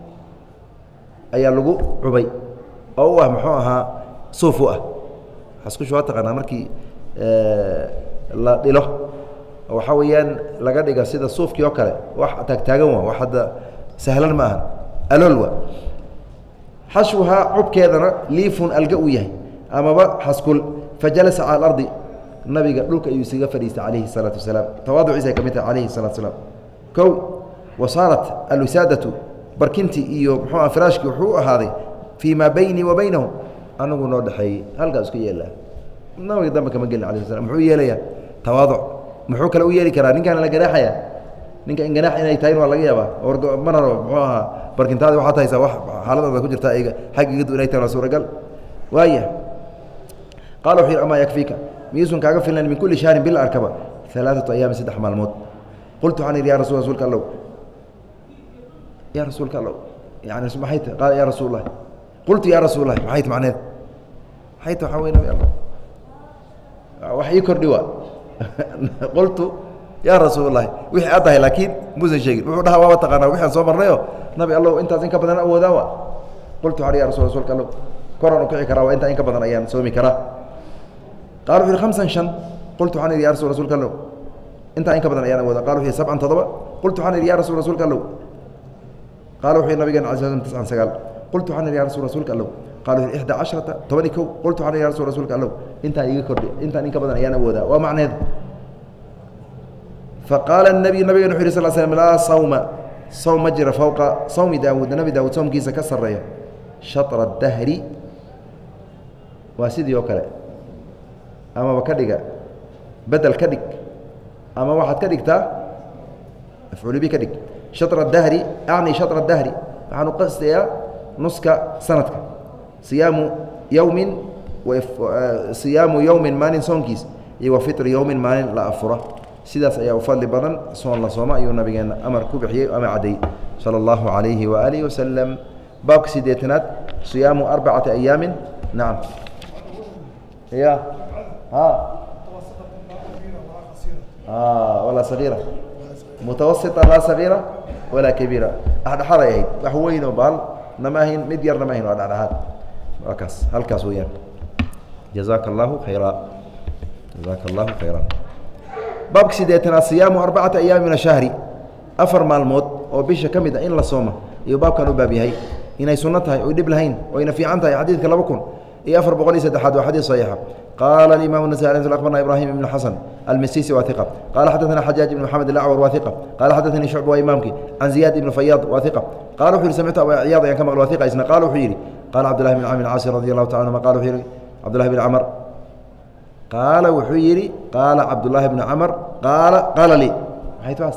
ayaa lagu cubay oo u ah muxuu ahaa suuf u ah xaskushu waa taqaanaa markii la dhilo waxaa weeyaan laga dhiga sida suufkii oo kale wax taagtaagan waa wax hadda sahlan ma aha alool waa xashwahaa cubkeedana liifun alga uu yahay amaba xaskul fajalasa cala alardi nabiga dhulka ayuu isaga fadhiistay calayhi الsalaatu wasalaam tawaaduciisa ay ka mid tahay calayhi الsalatu wasalaam kow wa saarat alwisaadatu barkintii iyo muxuu aha firaashkii wuxuu u ahaaday fii maa baynii wa baynahum anigu noo dhexeeyey halkaas isku yeelaa nabiga dambe kama gelin alayh slam muxuu yeelayaa tawaaduc muxuu kale u yeeli karaa ninkaan la ganaaxaya ninka in ganaax inay tahayn waa laga yaabaa or mana rabo muxuu ahaa barkintaadi waxaad haysaa wax xaaladooda ku jirta iga xaggiga du inay tahay waa suuragal waaya qala wuxuu yidhi amaa yakfiika miyuusan kaaga filnayn min kulli shahrin bil arkaba alaaثatu ayaamin saddex maalmood qultu waxaan idhi ya rasul rasuulka allow ya rasuulka allow yani maxay tahay qaala ya rasuul اlah qultu ya rasuul اlah maxay ta macneed maxay ta waxaa wey nabi alla wax ii kordhi waa qultu ya rasuul اlahi wixii aad tahay laakiin muusan sheegin wuxuu dhahaa waaba taqaanaa wixi aan soo marnayo nabi allow intaas in ka badan awoodaa wa qultu waxaan ya rasul rasuulka allow koraan u kici karaa waa intaa in ka badan ayaan soomi karaa qala wuxu yhi hamsan shan qultu waxaan idhi ya rasul rasuulka allow intaa in ka badan ayaan awooda qala wuxu yhi sabcan toddoba qultu waxaan idhi ya rasul rasuulka allow qala wuxu yhi nabigeen ala sl tiscan sagaal qultu waxaan idhi ya rasul rasuulka allow qala wuxu yhi ixda casharata toban iyo kow qultu waxaan idhi ya rasul rasuulka allow intaan iga kordhi intaan in ka badan ayaan awoodaa waa macneed faqaala الnabiy nabigeen wuxu yhi sal slm laa sawma sawm ma jira fowqa sawmi daawuud nabi daawuud soomkiisa ka sarreeya shatra dahri waa sidii oo kale amaba ka dhiga bedel ka dhig ama waxaad ka dhigtaa mafcuulibi ka dhig shatra dahri acni shatra dahri waxaan u qastayaa nuska sanadka siyaamu yowmin siyaamu yowmin maalin soonkiis iyo wa fitri yowmin maalin la afura sidaas ayaa u fadli badan soon la sooma ayuu nabigeena amar ku bixiyey ama cadday sala allahu calayhi waaalihi wasalam baabka sideetanaad siyaamu arbacati ayaamin nacam ya ha walaa sagiira mutawasita laa sagiira walaa kabiira dhexdhexaad ay ahayd wax weyn oo baal nama ahayn mid yarna ma ahayn waa dhexdhexaad waa kaas halkaas weeyaan jazaaka allahu khayra jazaaka allahu khayra baabka sideetanaad siyaamu arbacati ayaami min ashahri afar maalmood oo bisha ka mid a in la sooma iyo baabkan u baab yahay inay sunno tahay oy dhib lahayn oyna fiican tahay xadiidka laba kun iyo afar boqol iyo saddexaad waa xadiid saxiixa qaala alimaam النasائي akhbarna ibrahim ibn xasan almisisi waa iqa qaala xadaثana xajaaj ibn moxamed alacwar waa iqa qaala xadaثanii shucba waa imaamkii can ziyaad ibn fayaad waa iqa qala wuxu yihi samictu aba ciyaad ayaan ka maql waa iqa isna qaala wuxuu yidhi qaala cabdullahi bn camr caasi radi allahu taala anhuma qala wuxuu yihi cabdullahi bn camr qaala wuxuu yidhi qaala cabdullaahi bn camr qaala qaala lii maxay taas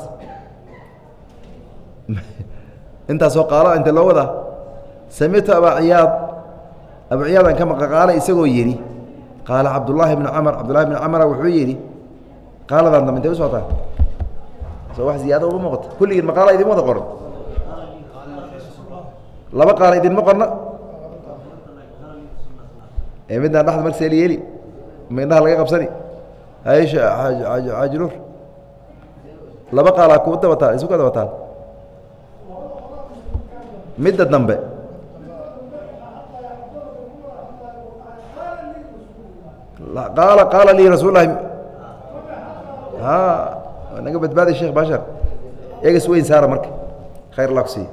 intaasoo qaala inta loo wadaa samictu aba ciyaad abu ciyaadaan ka maqa qaala isagoo yidhi qaala cabdullaahi bn camr cabdullahi bn camra wuxuu yidhi qaaladan dambe intay u socotaa soo wax ziyaado uma muuqato kulligiin ma qaala idin wada qoran laba qaala idinma qorna ee midnaan dhexda marka seeli yeeli ma indhaha laga qabsani haysha xaajinuur laba qaalaa ku dabataan isu ka dabataan midda dambe qaala qaala lii rasuul lahi a naga badbaaday sheekh bashar egas weyn saara marka khayr allah ku siiye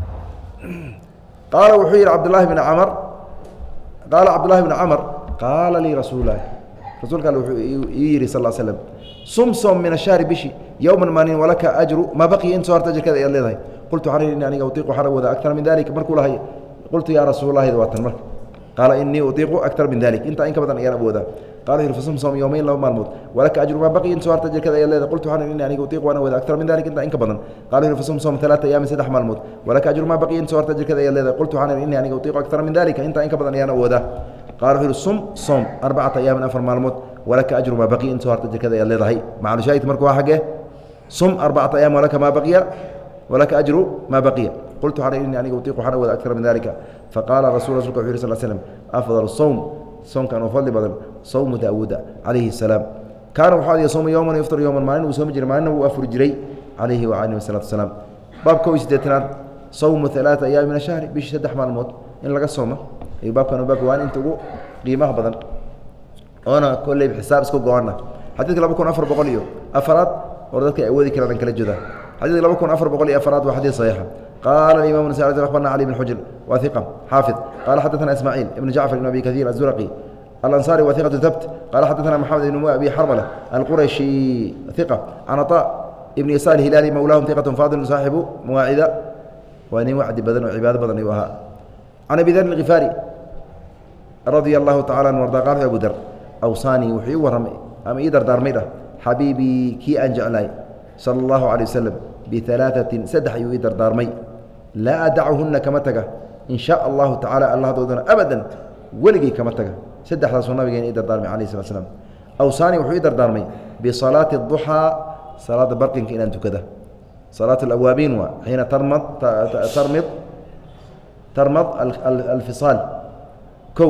qaala wuxuu yidhi cabdullaahi bn camr qaala cabdullahi bn camr qaala lii rasuul lahi rasuulka alle wuxuu ii yidhi sal slm sum som min ashahri bishi yowman maalin walaka ajru maa baqiya in soo harta ajirkeeda ayaad leedahay qultu waxaan ini aniga utiiqu waxaan awoodaa aktar min dalik markuu lahay qultu yaa rasuulallahida waa tan marka qaala inii utiiqu aktar min dalik intaa in ka badan ayaan awoodaa qala wuxu fasum som yowmayn laba maalmood walaka ajru maa baqiya in soo harta ajirkeeda ayaad leedahay qultu waxaan ini aniga utiiqu waan awoodaa aktar min dalik intaa in ka badan qala wuxu fasum som talaata ayaamin saddex maalmood walaka ajru maa baqiya in soo harta ajirkeeda ayaad leedahay qultu waxaan ini aniga utiiqu aktar min dalika intaa in ka badan ayaan awoodaa qala wuxuu yihi sum som arbacata ayaamin afar maalmood walaka ajru maa baqiya in soo harta jirkada ayaad leedahay macalshaahidka marka waa xaggee sum arbacata ayaam walaka maa baqiya walaka ajru maa baqiya qultu waxaan ini aniga utiiqu waxaan awooda aktar min dalika faqaala rasul rasulka wuxu yhi sal slm afdal sowm soomkan oo fadli badan sowmu daawuuda calayhi salaam kaana waxaa adiga sowma yowman yuftar yowman maalin uu soomi jiray maalina wuu afuri jiray calayhi wa alihi wasalatu wasalaam baab kow iyo siddeetanaad sowmu halaata ayaami min ashahri bishii saddex maalmood in laga sooma ayuu baabkan u baabka waan inta ugu qiimaha badan oona kolley xisaab isku go-ana xadiidka laba kun afar boqol iyo afaraad oo dadka ay awoodi karaan an kala joodaa xadiidka laba kun afar boqol iyo afaraad waa xadiid saxiixa qaala imam nasa akhbarna cali bn xujr waa iqa xaafid qaala xadaثana ismaaciil ibn jacfar ibn abi kahiir azuraqi alanصari wa iqatu habt qaala xadaثana maxamed ibn abi xarmala alqurashi iqa can aطa ibn yasaar hilaali mawlaahum iqat faadil saaxibu mawaacida waa nin wacdi badan oo cibaado badan ayuu ahaa can abi dar اkifaari radia allahu tacala an arda qaal abu dar awsaanii wuxuu ii warramay ama ii dardaarmay dhah xabiibii kii aan jeclaay sala allahu calay wasalam bialaaatin saddex ayuu ii dardaarmay laa adachuhunna kama taga in shaa allahu tacala allahdoodana abadan weligey kama taga saddexdaasuu nabigeena ii dardaarmay calayh slat slam awsaanii wuxuu ii dardaarmay bisalaati اduxaa salaada barqinka inaan tukada salaat alawaabiin waa xiina tarmad tarmid tarmad alfisaal kow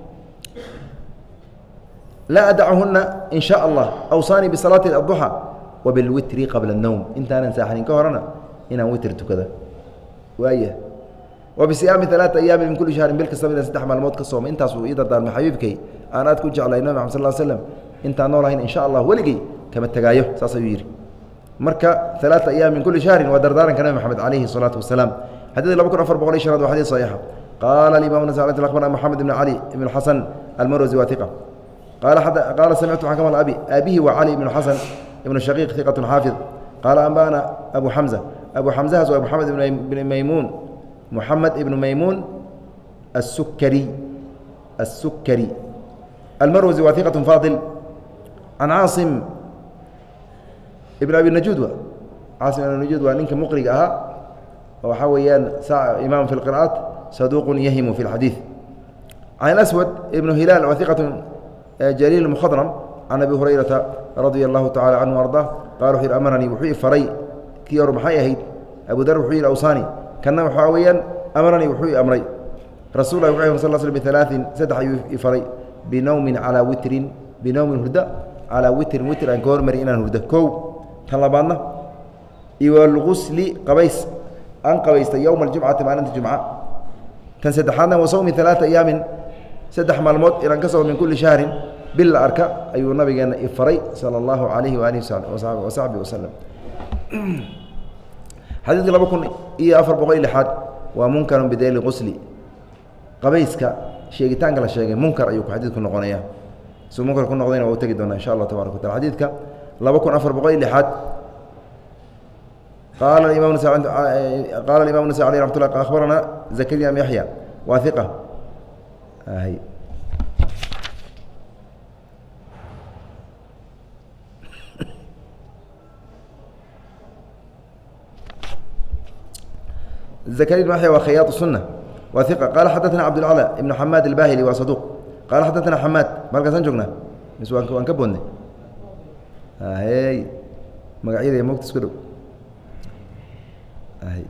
laa adachuna in sha allah awsaanii bisalaati aduxى wabilwitri qabla اnowm intaanan saaxanin ka horena inaan witr tukada waaya wabisiyaami alaaa ayaamin min kuli shahrin bil kastaba inaan saddex maalmood ka sooma intaasuu ii dardaarmay xabiibkay aan aad ku jeclay nabi maxad sal slm intaan noolahayn in sha allah weligey kama tegaayo saas ayuu yidhi marka alaaa ayaam min kuli shahrin waa dardaaranka nabi maxamed calayhi الsalaatu wasalaam xadiid laba kun afar boqol iyo shanaad waa xadiid saxiixa qaala imam nas akhbarna maxamed ibn cali ibn xasan almarwasi waa iqa qaala samictu waxaan ka maqla abi aabihi waa cali ibnu xasan ibnu shaqiiq iqat xaafid qaala anba'ana abu xamza abu xamzahaas waa moxamed ibn maymuun moxamed ibnu maymuun asukari asukari almarwasi waa iqat faadil can caasim ibn abi najuud wa caasim ibn najuud waa ninka muqriga ahaa oo waxaa weeyaan imaam fi lqira'aat saduuqun yahimu fi اlxadiid can aswad ibnu hilaal waa iqat jliil mkhadrm can abi hurayrata radia allahu tacala canhu arda qaala wuxuu yidhi amaranii wuxuu i faray kii hor maxay ahayd abu dar wuxuu yidhi awsaani kanna waxaa weeyaan amaranii wuxuu i amray rasuul lah wuxuu sal sl bialaain saddex ayuu i faray binowmin calaa witrin binowmin hurda calaa witrin witr aan ka hormari inaan hurda kow tan labaadna iwalgusli qabays aan qabaysta yowma aljumcati maalinta jumca tan saddexaadna wa sawmi alaaa ayaamin saddex maalmood inaan ka soo min kulli shahrin bil la arka ayuu nabigeena i faray sala allahu calayhi waalihi wasaxbi wasalam xadiidka laba kun iyo afar boqol iyo lixaad waa munkarun bidayli gusli qabayska sheegitaanka la sheegay munkar ayuu xadiidku noqonaya suu munkar ku noqdayna waa u tegi doonaa insha allah tabarak watacala xadiidka laba kun afar boqol iyo lixaad qaala imam qaala imam nasa aleh ramat llah akhbarana zakariya am yaxya waa iqa hy زكريا بن يحيى وخياط السنة وثقة قال حدثنا عبد العلا ابن حماد الباهلي وصدوق قال حدثنا حماد مركزان جوجنا بس وان كبوني هاي مقعيده يا موقت اسكدو هاي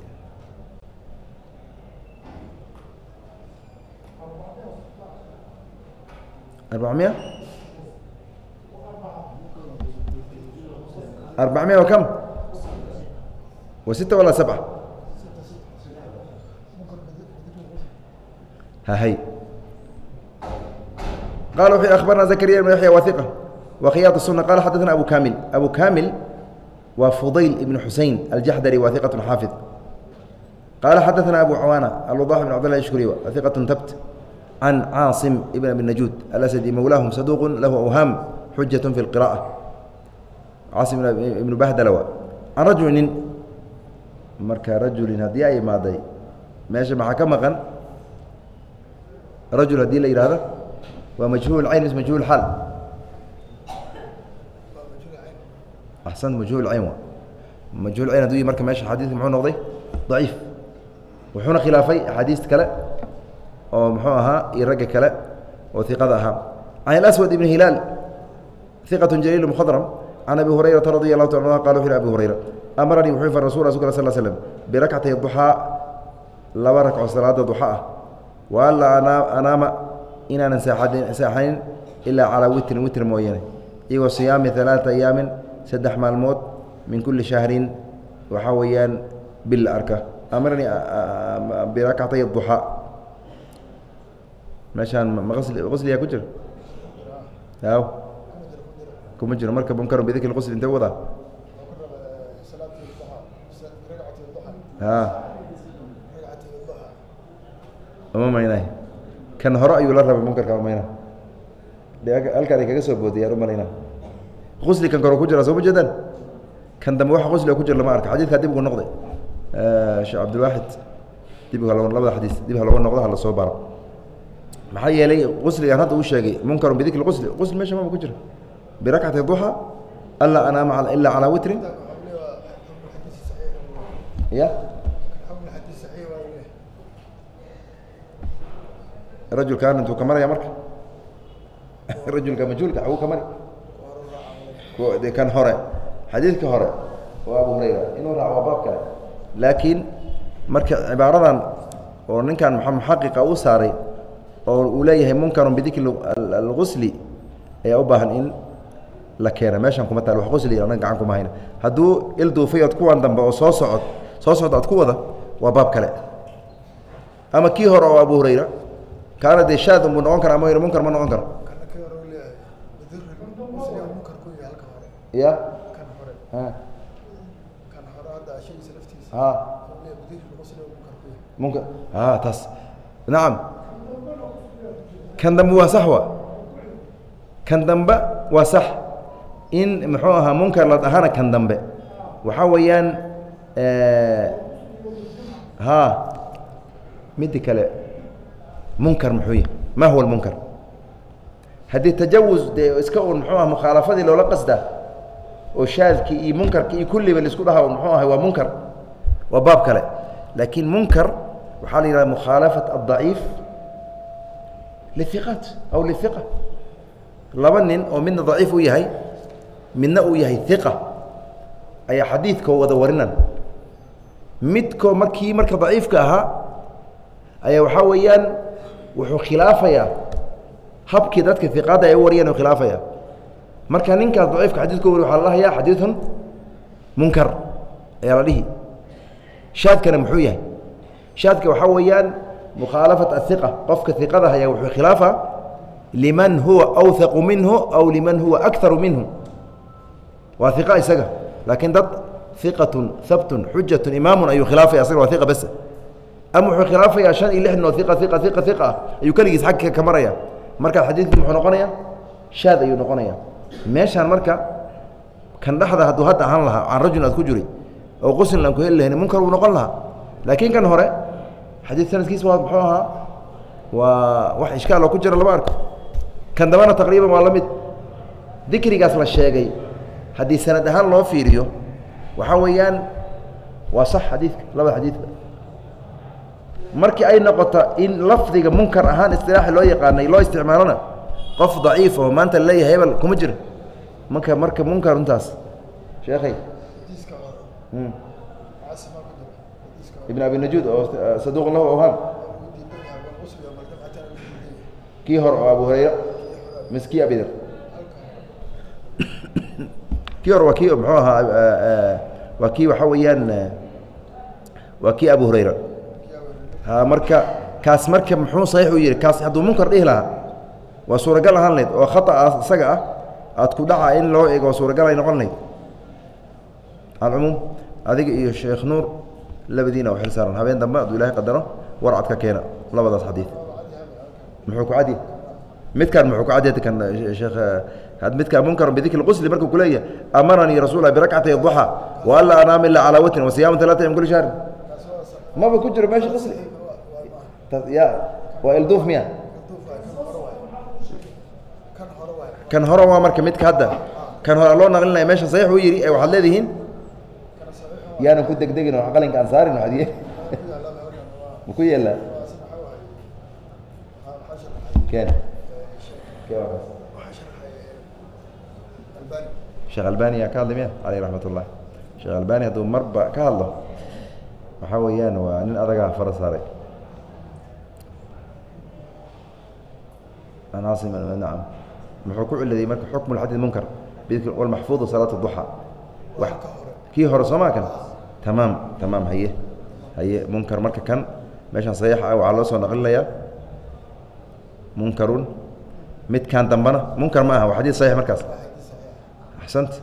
أربعمائة أربعمائة وكم وستة ولا سبعة هاي قالوا في أخبرنا زكريا بن يحيى وثقة وخياط السنة قال حدثنا أبو كامل أبو كامل وفضيل بن حسين الجحدري وثقة حافظ قال حدثنا أبو عوانة الوضاح بن عبد الله الشكري وثقة تبت عن عاصم ابن أبي النجود الأسدي مولاهم صدوق له أوهام حجة في القراءة عاصم بن بهدلوى عن رجل مركا رجل هدي ماضي ماشي مع كم غن رجل هدي لي هذا ومجهول العين اسمه مجهول الحال أحسن مجهول العين مجهول العين هدوي مركا ماشي حديث معه نقضي ضعيف وحنا خلافي حديث كلا أو محوها يرجع كلا وثقة أهم عن الأسود بن هلال ثقة جليل مخضرم عن أبي هريرة رضي الله تعالى عنه قالوا في أبي هريرة أمرني وحيف الرسول صلى الله عليه وسلم بركعتي الضحى لا ركع صلاة الضحى وألا أنا أنام إن أنا ساحين ساحين إلا على وتر وتر معين إيوه صيام ثلاثة أيام سدح مع الموت من كل شهر وحويان بالأركة أمرني بركعتي الضحى مشان ما غسل غسل يا كجر أو كم جرى مركب منكر بذيك الغسل أنت وضع ها أما ما يناي كان هراء يولر رب منكر كم ما ينا ده قال كذا كذا سبب ديارو ما ينا غسل كان كرو كجر سبب جدا كان دم واحد غسل كجر لما أرك حديث هذا بيقول نقضي آه شو عبد الواحد دي بيقول لون لبض حديث دي بيقول لون نقضي على صوب بارا محيي لي غسل يعني هذا وش شيء منكر بذيك الغسل غسل ماشي ما بكجر بركعة الضحى ألا أنام على إلا على وتر يا الرجل كان أنتو كمرة يا مرك الرجل كان مجهول كعو كمرة ده كان هراء حديث كهراء وأبو هريرة إنه رأى باب كله لكن مرك عبارة عن ورن كان محقق أو ساري أو أوليه منكر بذيك الغسل يا أباهن إن لكينا ماشان كم تعالوا غسل أنا قاعدكم هنا هدو إلدو في أتكون دم بأصوص صعد صوص صعد أتكون ذا وباب كله أما كي هراء أبو هريرة كان ده شاذ من أنكر أما منكر من أنكر يا كان هراء ها كان هراء هذا شيء سلفتي ها ممكن ها تس نعم كان دم وصحوة كان دم وصح إن محوها منكر لا تهانا كان دم وحويان آه ها مدي كلا منكر محوية ما هو المنكر هذه تجوز اسكون محوها مخالفة لو لا قصده وشاذ كي منكر كي كل اللي يسكتها ومحوها هو منكر وباب كلا لكن منكر وحال إلى مخالفة الضعيف للثقات أو للثقة لبنن ومن ضعيف وياهي من وياهي ثقة ayaa xadiidkoo wada warinan midkoo markii marka daciifka ahaa ayaa waxaa weeyaan wuxuu khilaafayaa habkii dadka iqaada ay u wariyeen u khilaafaya marka ninkaas daciifka xadiidka wari waxaa la dhahayaa xadiidun munkar ayaa la dhihi shaadkana muxuu yahay shaadka waxaa weeyaan mukhaalafat ahiqa qofka iqada haya wuxuu khilaafa liman huwa awhaqu minhu aw liman huwa akharu minhu waa iqa isaga laakiin dad iqatun habtun xujatun imaamun ayuu khilaafaya isaga waa iqa bas ama wuxuu khilaafayaa shan iyo lixdan oo iqa iqa iqa iqa ah ayuu keligiis xagga ka maraya markaa xadiidkii muxuu noqonayaa shaad ayuu noqonaya meeshaan marka kan dhexda hadduu hadda ahaan lahaa can rajul aad ku jiri oo quslin aan ku heli lahayn munkar uu noqon lahaa laakiin kan hore xadiid sanadkiisa waa muxuu ahaa waa wax ishkaal oo ku jira lama arko kan dambana taqriiban waa la mid dikrigaas la sheegay haddii sanad ahaan loo fiiriyo waxaa weeyaan waa sax xadiidka labada xadiidka markii ay noqoto in lafdiga munkar ahaan istilaaxi loo yaqaanay loo isticmaalona qof daciif oo maanta leeyahay hebel kuma jiro marka marka munkar intaas sheekhay ibn abi najuud oo saduuq lahu awham kii hor oo abu hurayra miskii abidar kii hor waa kii muxuu ahaa waa kii waxaa weeyaan waa kii abu hurayra ha marka kaas marka muxuu saxiix u yihi kaas hadduu munkar dhihi lahaa waa suuragal ahaan layd oo khata'a isaga ah aad ku dhaca in loo eego suuragal ay noqon layd alcumuum adiga iyo sheekh nuur labadiina oo xil saaran habeen dambe hadduu ilahay qadaro warcad ka keena labadaas xadiid muxuu ku cadi midkaan muxuu ku cadi kan sheekh midkaan munkar bidikri qusli markuu ku leeyahay amaranii rasuulullahi birakcatay duxa wa alla anaama illa calaa watrin wa siyaamu talaata min kulli shahr maba ku jiro meesha qusli ya waa ilduuf miya kan hore waa marka midka hadda kan hore loo naqlinaya meesha saxiix uu yidhi waxaad leedihiin yaanan ku degdegin oo qalinka aan saarin waxaad ye ma ku yeelaa ken sheekh albani yaa ka hadlay miya caleyh raxmat ullah sheekh albani hadduu marba ka hadlo waxaa weeyaan waa nin adagaa fara saaray anaasim nacam muxuu ku ciladiyey marka xukmu lxadid munkar walmaxfuudu salaat duxa kii hore soo maa kan tamaam tamaam haye haye munkar marka kan meeshaan saxiixa ah waxaa loo soo naqlinayaa munkarun midkan dambana munkar ma aha waa xadiid saxiix markaas axsanta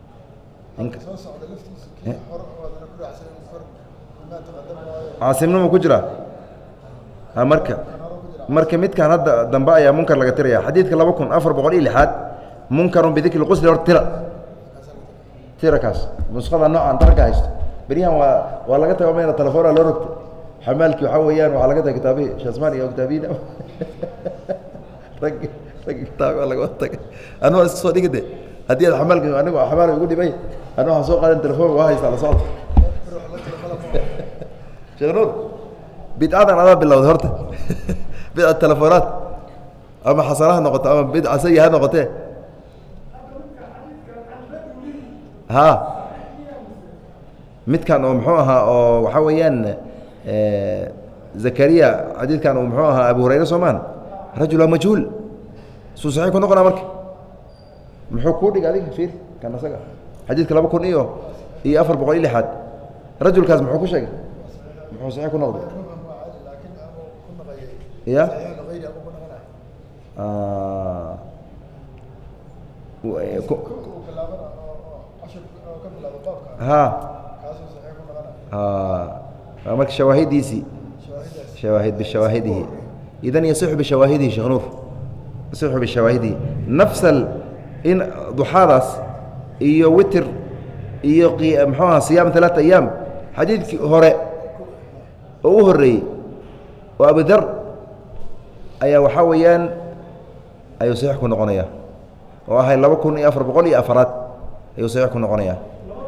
caasimnima ku jira ha marka marka midkan hadda dambe ayaa munkar laga tiraya xadiidka laba kun afar boqol iyo lixaad munkarun bidikri qusli hor tira tira kaas nusqada noocan darka haysto beryahan waa waa laga tago meel telefoona loo rogto xamaalki waxaa weeyaan waxaa laga taga kitaabihi shasmaan iyo kitaabiina rag rag kitaab laga taga anuu iska soo dhigade haddii aad xamaalki anigu xamaal igu dhibay anuu waxaan soo qaadan telefoon waa haystaa la socda sheekh nuur bidcadan adaa bilowday horta bidca telefonaad ama xasanaha noqoto ama bidca sayi ha noqotee ha midkan oo muxuu ahaa oo waxaa weeyaan zakariya xadiidkan uu muxuu ahaa abu hurayra soomaan rajul waa majhuul suu saxiix ku noqonaa marka muxuu kuu dhig adiga fiir kan asaga xadiidka laba kun iyo iyo afar boqol iyo lixaad rajulkaas muxuu ku sheegay muxuu saxiix ku noqday ya ha marka shawaahidiisii shawaahid bishawaahidihi idan yasixu bishawaahidihi sheekh nuur yasixu bishawaahidihi nafsal in duxaadaas iyo witr iyo muxuu aha siyaam talaata ayaam xadiidkii hore oo u horreeyey oo abudar ayaa waxaa weeyaan ayuu saxiix ku noqonaya oo ahay laba kun iyo afar boqol iyo afaraad ayuu saxiix ku noqonaya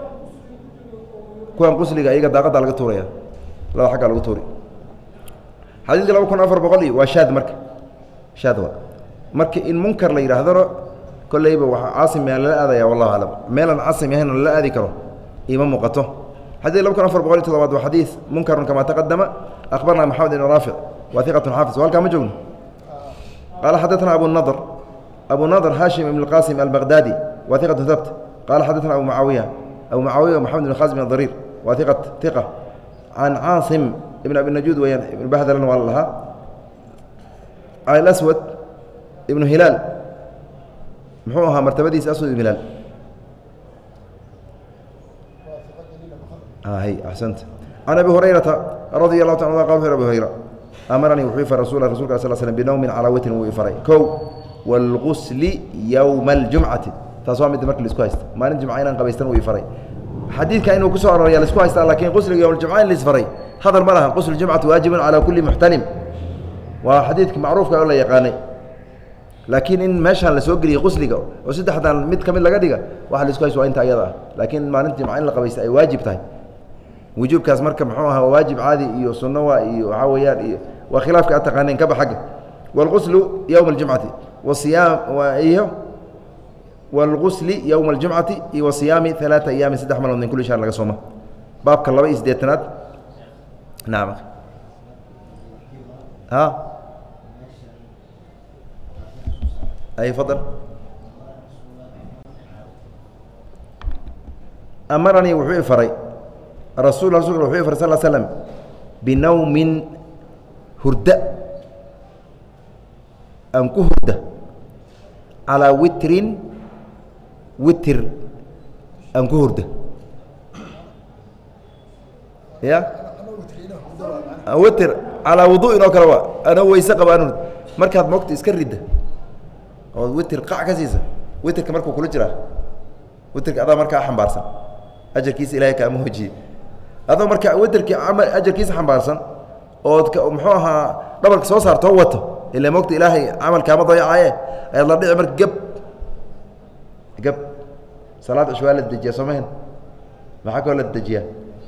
kuwan qusliga iyaga daaqadda laga tuuraya laba xaggaa lagu tuuri xadiidka laba kun afar boqol iyo waa shaad marka shaad waa marka in munkar la yidhaahdano kolleyba waxaa caasim yaa lala aadaya wallahu aclam meelaan caasim ahayn lala aadi karo إمام مقطه حديث لو كان أفر بقول تضاد وحديث منكر كما تقدم أخبرنا محمد بن رافع وثيقة حافظ وهل كان مجون قال حدثنا أبو النضر أبو النضر هاشم بن القاسم البغدادي وثيقة ثبت قال حدثنا أبو معاوية أبو معاوية ومحمد بن خازم الضرير وثيقة ثقة عن عاصم ابن أبي النجود وابن بهدل والله عن الأسود ابن هلال محوها مرتبة أسود ابن هلال آه هي أحسنت عن أبي هريرة رضي الله تعالى عنه قال أبي هريرة أمرني وحيف رسول الله صلى الله عليه وسلم بنوم على وتر وإفري كو والغسل يوم الجمعة تصوم الدمرك الإسكوايست ما نجمع عينا قبيستان وإفري حديث كأنه كسر ريال الإسكوايست لكن غسل يوم الجمعة الإسفري هذا المرة غسل الجمعة واجب على كل محتلم وحديث معروف كأولا يقاني لكن إن ماشان لسوق لي غسل وسد حتى مد كمل لقديقة واحد الإسكوايست وأنت أيضا لكن ما نجمع عينا قبيست أي واجب تاي وجوب كاس مركب محوها واجب عادي إيو سنوة إيو عويان إيو وخلاف كأتقانين كبا حق والغسل يوم الجمعة والصيام وإيه والغسل يوم الجمعة وصيام ثلاثة أيام ست أحمل من كل شهر لقى صومه باب كالله بئيس ديتنات نعم ها أي فضل أمرني وحوي فري رسول الله صلى الله عليه وسلم بنوم هرداء أنكو هرداء على وتر وتر أنكو هرداء يا وتر على وضوء أو كلوا أنا ويسقى أنا مركز موقت إسكرده أو وتر قاع كزيزة وتر كمركو كل جرا وتر كذا مركز أحم بارسن أجر كيس إلهي كأمهجي هذا مركز وتر كعمل أجر كيس أحم بارسن أو محوها دبرك سو صار توته إلا موقت إلهي عمل كما ضيع عيه الله ضيع مرك جب جب صلاة أشوال الدجية سمين ما حكوا ولا الدجية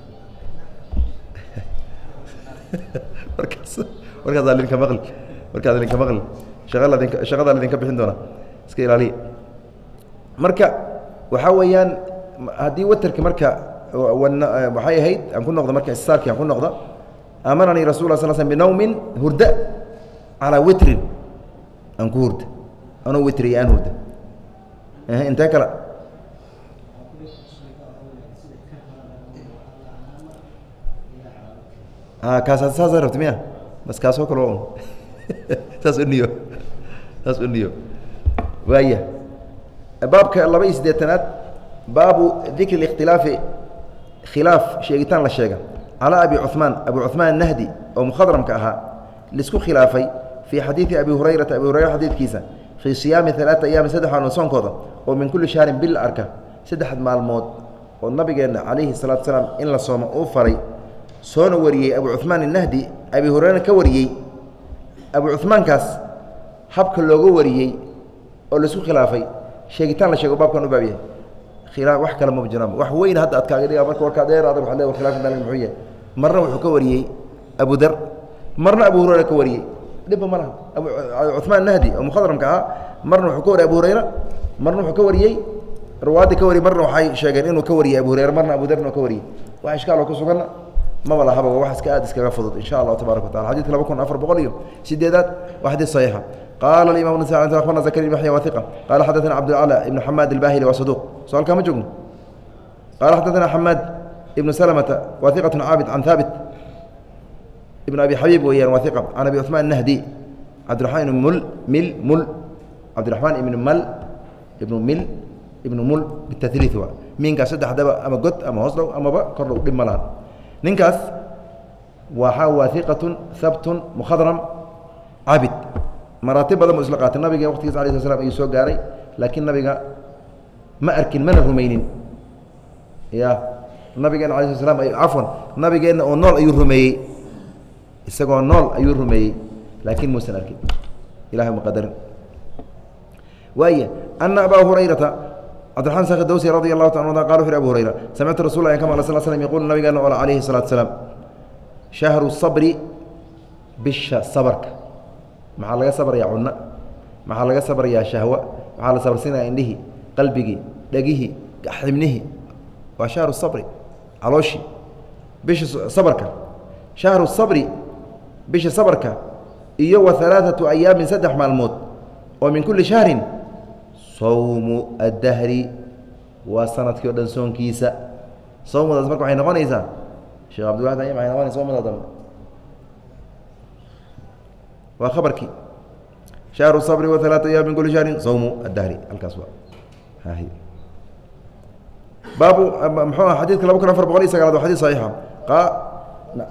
مركز مركز اللي كمغل مركز اللي كمغل شغال الذي شغال الذي كبح عندنا سكيل عليه مركز وحويان هدي وتر كمركز وحي هيد أنكون نقضى مركز السارك أنكون نقضى أمرني رسول الله صلى الله عليه وسلم بنوم هرداء على وتر أنكو هرد أنا وتري أنا هرد إيه أنت كلا آه كاس أساس عرفت مياه بس كاسو كلون تاس النيو تاس النيو وياه باب كالله بيس ديتنات باب ذكر الاختلاف خلاف شيئتان للشيء على أبي عثمان أبو عثمان النهدي أو مخضرم كأها لسكو خلافي في حديث أبي هريرة أبي هريرة حديث كيسا في صيام ثلاثة أيام سدح ونصون كوضا ومن كل شهر بالأركة سدح مع الموت والنبي قال عليه الصلاة والسلام إن لا صوم أوفري صون وريي أبو عثمان النهدي أبي هريرة كوريي أبو عثمان كاس حبك اللوغو وريي أو لسكو خلافي شيءتان لشيء باب كانوا بابيه خلاف وح كلام بجنام وح وين هذا أتكاغري أبرك وكادير هذا وحده وخلاف من المحية مرة وحكوري أبو ذر مرة أبو هريرة كوري لب مرة أبو عثمان النهدي أو مخضرم كها مرة وحكوري أبو هريرة مرة وحكوري رواد كوري مرة وحي شاقرين وكوري أبو هريرة مرة أبو ذر وكوري وإشكال وكسوقنا ما والله هبا واحد كأدس كغفضت إن شاء الله تبارك وتعالى الحديث لما بكون أفر بقوليهم سديدات واحدة صحيحة قال الإمام النسائي عن أخبرنا زكريا بن يحيى وثقة قال حدثنا عبد الأعلى بن حماد الباهلي وصدوق سؤال كم جمله قال حدثنا حماد ابن سلمة وثقة عابد عن ثابت ابن أبي حبيب وهي وثقة عن أبي عثمان النهدي عبد الرحمن بن مل مل مل عبد الرحمن بن مل ابن مل ابن مل بالتثليث هو مين كاس ده حدا أما قط أما هصلو أما بقى كرر دم لان ننكاس وحا ثقة ثبت مخضرم عابد مراتب هذا مسلقات النبي وقت يسعى عليه السلام يسوع قاري لكن النبي ما أركن من الروميين يا النبي قال عليه السلام عفوا النبي قال إنه نول أيور رومي استقوا نول أيور رومي لكن موسى أركن إله مقدر وهي أن أبا هريرة عبد الرحمن ساق الدوسي رضي الله تعالى عنه قالوا في أبو هريرة سمعت الرسول الله كما صلى الله عليه وسلم يقول النبي قال عليه الصلاة والسلام شهر الصبر بش صبرك maxaa laga sabraya cunna maxaa laga sabraya shahwa maxaa la sabrsinaya indhihi qalbigi dhagihi xibnihi وشهر الصبر علوشي بش صبرك شهر الصبر بش صبرك إيوه ثلاثة أيام من سدح مع الموت ومن كل شهر صوم الدهر وسنة كيودن سون كيسا صوم ذا زمرك وحين غنيسا شيخ عبد الواحد أيام حين غني صوم ذا دم وخبرك شهر الصبر وثلاثة أيام من كل شهر صوم الدهر الكسوة ها هي باب محمد حديث كلا بكرة فرق غليسة قال هذا حديث صحيح قال لا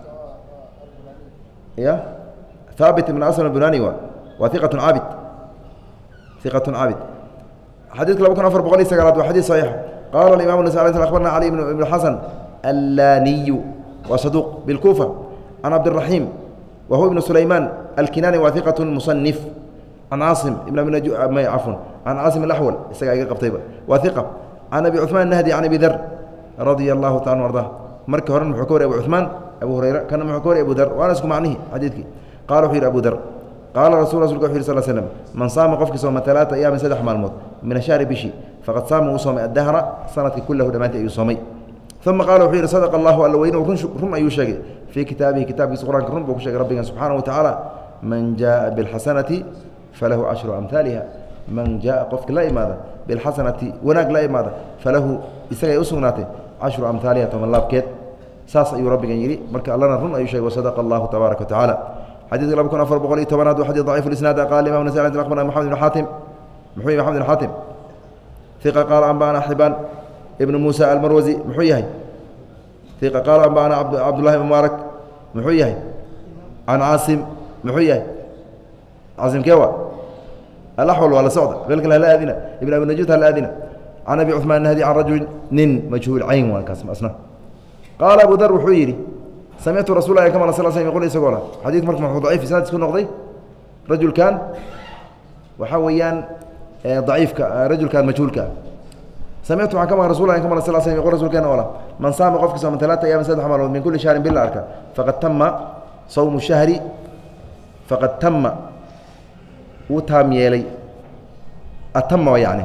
يا ثابت من أسلم البناني وثقة عابد ثقة عابد حديث كلا بكرة فرق غليسة قال هذا حديث صحيح قال الإمام النسائي أخبرنا علي بن الحسن اللاني وصدوق بالكوفة عن عبد الرحيم وهو ابن سليمان الكناني وثقة مصنف عن عاصم ابن ابن عفوا عن عاصم الأحول وثقة عن أبي عثمان النهدي عن أبي ذر رضي الله تعالى وارضاه مركه هرن محكور أبو عثمان أبو هريرة كان محكور أبو ذر وأنا أسكم عنه حديثك قالوا حير أبو ذر قال رسول الله صلى الله عليه وسلم من صام قفك صوم ثلاثة أيام سدح مع الموت من الشهر بشي فقد صام وصوم الدهر سنة كله دمات يصومي ثم قالوا حير صدق الله ألا وين رم أيوشك في كتابه كتاب القرآن كرم بوشك ربنا سبحانه وتعالى من جاء بالحسنة فله عشر أمثالها من جاء قفك لا إماذا بالحسنة وناق لا إماذا فله إساق يسوناته عشر أمثالها ثم الله بكيت ساس أي ربك يري مرك الله نرم أيوشك وصدق الله تبارك وتعالى حديث الله بكون أفر بقولي تبناد وحديث ضعيف الإسناد قال الإمام النسائي عن أخبرنا محمد بن حاتم محمد محمد بن حاتم ثقة قال أنبأنا حبان ابن موسى المروزي محييه ثقة قال أنبأنا عبد, عبد الله بن مبارك محييه عن عاصم محييه عاصم كوا الأحول ولا سعودة قال لك لا أذنه ابن أبي النجود هل أذنه عن أبي عثمان النهدي عن رجل نن مجهول عين والكاسم أصنع قال أبو ذر وحيري سمعت رسول الله كما صلى الله عليه وسلم يقول ليس قولا حديث مرك محفوظ ضعيف في سنة تكون نقضي رجل كان وحويان ضعيف رجل كان مجهول كان سمعت عن كما رسول الله كما صلى الله عليه وسلم يقول رسول كان ولا من صام قفك صوم ثلاثة أيام سدح حمل من كل شهر بالله أركا فقد تم صوم الشهر فقد تم وتام يلي أتم يعني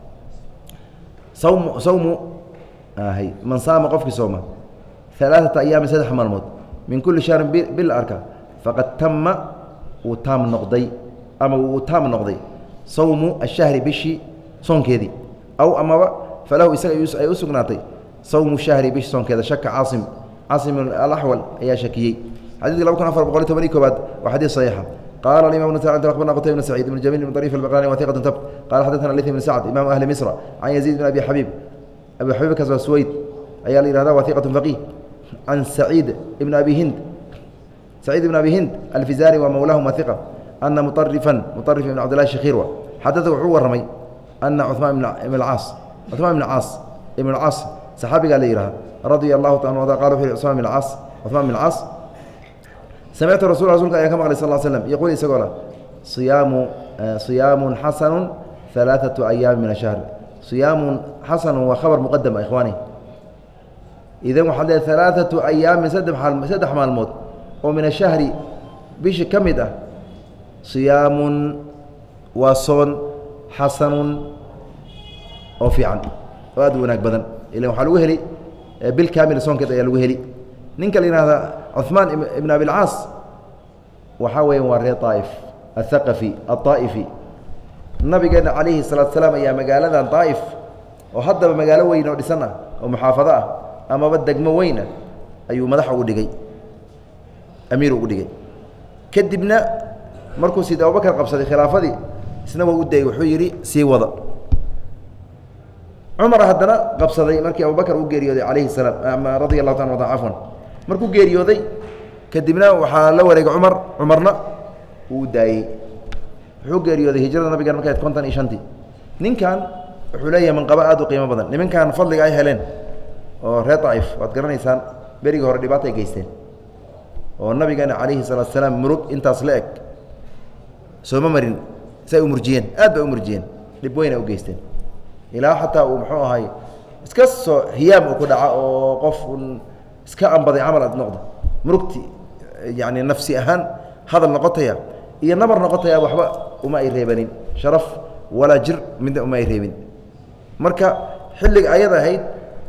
صوم صوم آه هي من صام قفك صومه ثلاثة أيام سدح مرمود من كل شهر بالأركة فقد تم وتام نقضي أما وتام نقضي صوم الشهر بشي صوم كذي أو أما فله يسوق ناطي صوم الشهر بشي صوم كذا شك عاصم عاصم الأحول يا شكي حديث لو كان أفر بقول تمريك بعد وحديث صحيحة قال الإمام ابن سعد أخبرنا قتيبة بن سعيد بن جميل بن طريف البقراني وثيقة تبت قال حدثنا الليث بن سعد إمام أهل مصر عن يزيد بن أبي حبيب أبي حبيب كذا سويد أيال هذا وثيقة فقيه عن سعيد بن أبي هند سعيد بن أبي هند الفزاري ومولاه وثقة أن مطرفا مطرف بن عبد الله الشخيروة حدثه عور رمي أن عثمان بن العاص عثمان بن العاص ابن العاص صحابي قال لي رضي الله تعالى عنه قالوا في عثمان بن العاص عثمان بن العاص سمعت الرسول رسولك يا كما قال صلى الله عليه وسلم يقول يسقوله صيام صيام حسن ثلاثة أيام من الشهر صيام حسن وخبر مقدم يا إخواني إذا وحده ثلاثة أيام من سدح حال سدح مع الموت ومن الشهر بيش كمده صيام وصون حسن وفي عن وهذا هناك بدن إلى وحلوه لي بالكامل صون كده يلوه لي ننكل هذا عثمان ابن أبي العاص وحاوي وري طائف الثقفي الطائفي النبي قال عليه الصلاة والسلام يا مقالة طائف وحد بمقالة وين ودسنا ومحافظة أما بدك موينة أيو مدح ودقي أمير ودقي كدبنا مركو سيد أبو بكر قبصة خلافة دي سنوى ودي وحيري سي وضع عمر هدنا قبصة دي مركي أبو بكر وقيريو عليه السلام رضي الله تعالى عفوا مركو قيريو دي كدبنا وحال ورق عمر عمرنا وداي وحو قيريو دي هجرة النبي قال مكايت كونتان إيشانتي نين كان حلية من قباء قيمة بدن لمن كان فضل أي هلين oo reer Taif waad garanaysaan bariga hore dhibaato ay geysteen oo nabiga عليه الصلاة والسلام murug intaas la eg soo ma marin say u murjiyeen aad bay u murjiyeen dib weyn ay u geysteen ilaa hatta uu muxuu ahay iska soo hiyaam ku dhaca oo qof iska anbaday amal ad noqdo murugti yani nafsi ahaan hadal noqotaya iyo nabar noqotaya waxba uma ay reebanin sharaf wala jir mid uma ay reebin marka xilliga ayada ahayd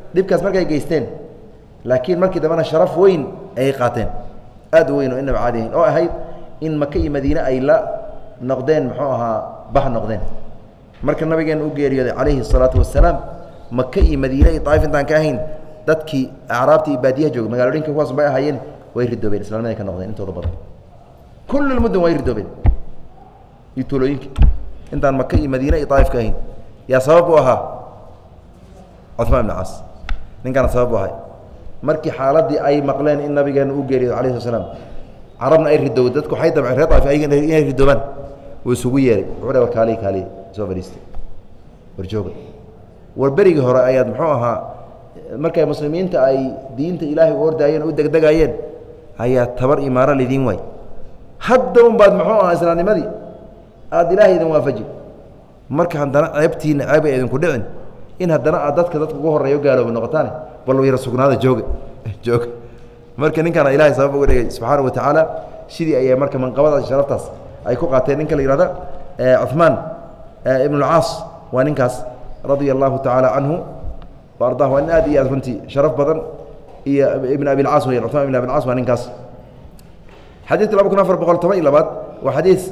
dhibkaas markay geysteen laakiin markii dambena sharaf weyn ayay qaateen aad u weyn oo inaba caadi ahayn oo ahayd in maka iyo madiine ay la noqdeen muxuu ahaa bah noqdeen marka nabigeena u geeriyooday calayhi الsalaatu wasalaam maka iyo madiine iyo daa'if intaan ka ahayn dadkii acraabtii iyo baadiyaha jooga magaalooyinka kuwaas bay ahaayeen way ridoobeen islaamnimada ka noqdeen intooda badan kullu lmuddan way ridoobeen iyo tuulooyinka intaan maka iyo madiine iyo daa'if ka ahayn yaa sabab u ahaa cuثmaan ibn caas ninkaana sabab u ahay markii xaaladii ay maqleen in nabigeena u geeriyooday alayhi sala slam carabna ay ridowday dadku waxay damceen reer daa'if ayaga inay ridoobaan wuu isugu yeeray wuxuu dhahay war kaaliy kaaliy soo fadhiistay war jooga war berigii hore ayaad muxuu ahaa markay muslimiinta ay diinta ilaahay u ordaayeen u degdegaayeen ayaa tabar imaaro lidiin waay hadda un baad muxuu ahaa islaamnimadii aada ilaahay idin waafaji marka haddana ceebtiina ceeb ay idinku dhicin in haddana aad dadka dadka ugu horreeyo gaalooba noqotaane bal yara sugnaada jooga jooga marka ninkaana ilaahay sabab uga dhigay subxaana wa tacaala sidii ayay marka manqabadaas sharaftaas ay ku qaateen ninka la yihahda cuثmaan ibn اlcaas waa ninkaas radia allahu tacaala canhu wa ardah waa nin aad iyo aad runtii sharaf badan iyo ibn abi اlcaas weya cuثmaan ibn abi اlcaas waa ninkaas xadiidka laba kun afar boqol toban iyo labaad waa xadiis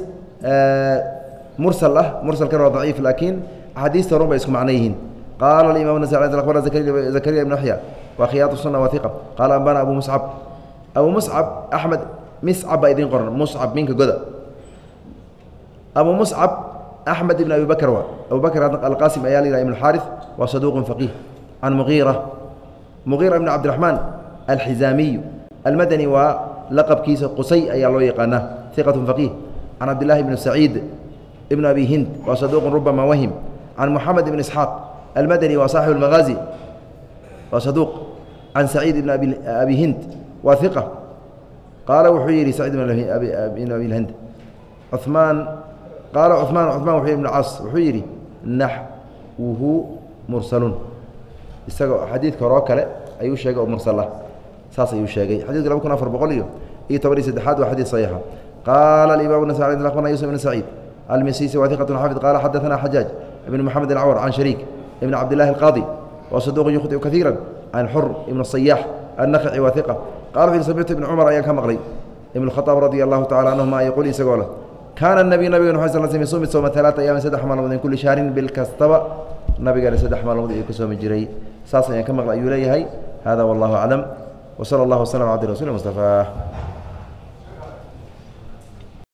mursal ah mursalkan waa daciif laakiin axaadiista horun bay isku macno yihiin qaala imam nas abarna zakariya ibn yaxya waa khiyaat suna wa iqa qaala ambana abu muscab abu muscab axmed miscab baa idiin qoran muscab minka goda abu muscab axmed ibn abi bakr waa abu bakr alqasim ayaa la yihah ibn xaarith waa saduuq faqiih can mugiira mugiira ibn cabdiraxmaan alxizaamiyu almadani waa laqabkiisa qusay ayaa loo yaqaanaa iqat faqiih can cabdillahi bn saciid ibn abi hind waa saduuq rubama wahim can moxamed ibn isxaaq almadani waa saaxib اlmagaazi waa saduuq can saciid ibn abi hind waa iqa qaala wuxuu yidhi saciid ibn abi hind cuثmaan qaala cuثmaan cuثmaan wuxuu ibn caas wuxuu yidhi naxwuhu mursalun isagoo xadiidka horoo kale ayuu sheegay oo mursal ah saas ayuu sheegay xadidka laba kun afar boqol iyo iyo toban iyo saddexaad waa xadiid saxiixa qaala alimaam nasai akhbarna yusuf ibn saciid almisisi waa iqat xafid qaala xadaثana xajaaj ibn moxamed alcawar can shariik ibn cabdillahi alqaadi wa saduuq yukhطiu kaiira can xur ibn sayaax annakci waa iqa qala wuxu samictu ibn cumar ayaan ka maqlay ibn khaaab radia allahu tacala canhuma yquul isagoo leh kaana nabiy nabigan wa sal sl sumi sooma alaata ayaamin saddex maalmood min kulli shahrin bil kastaba nabigana saddex maalmood ayuu ka soomi jiray saas ayaan ka maqlay ayuu leeyahay hada wallahu aclam wsala allah waslm ala abdi rasul mustafaa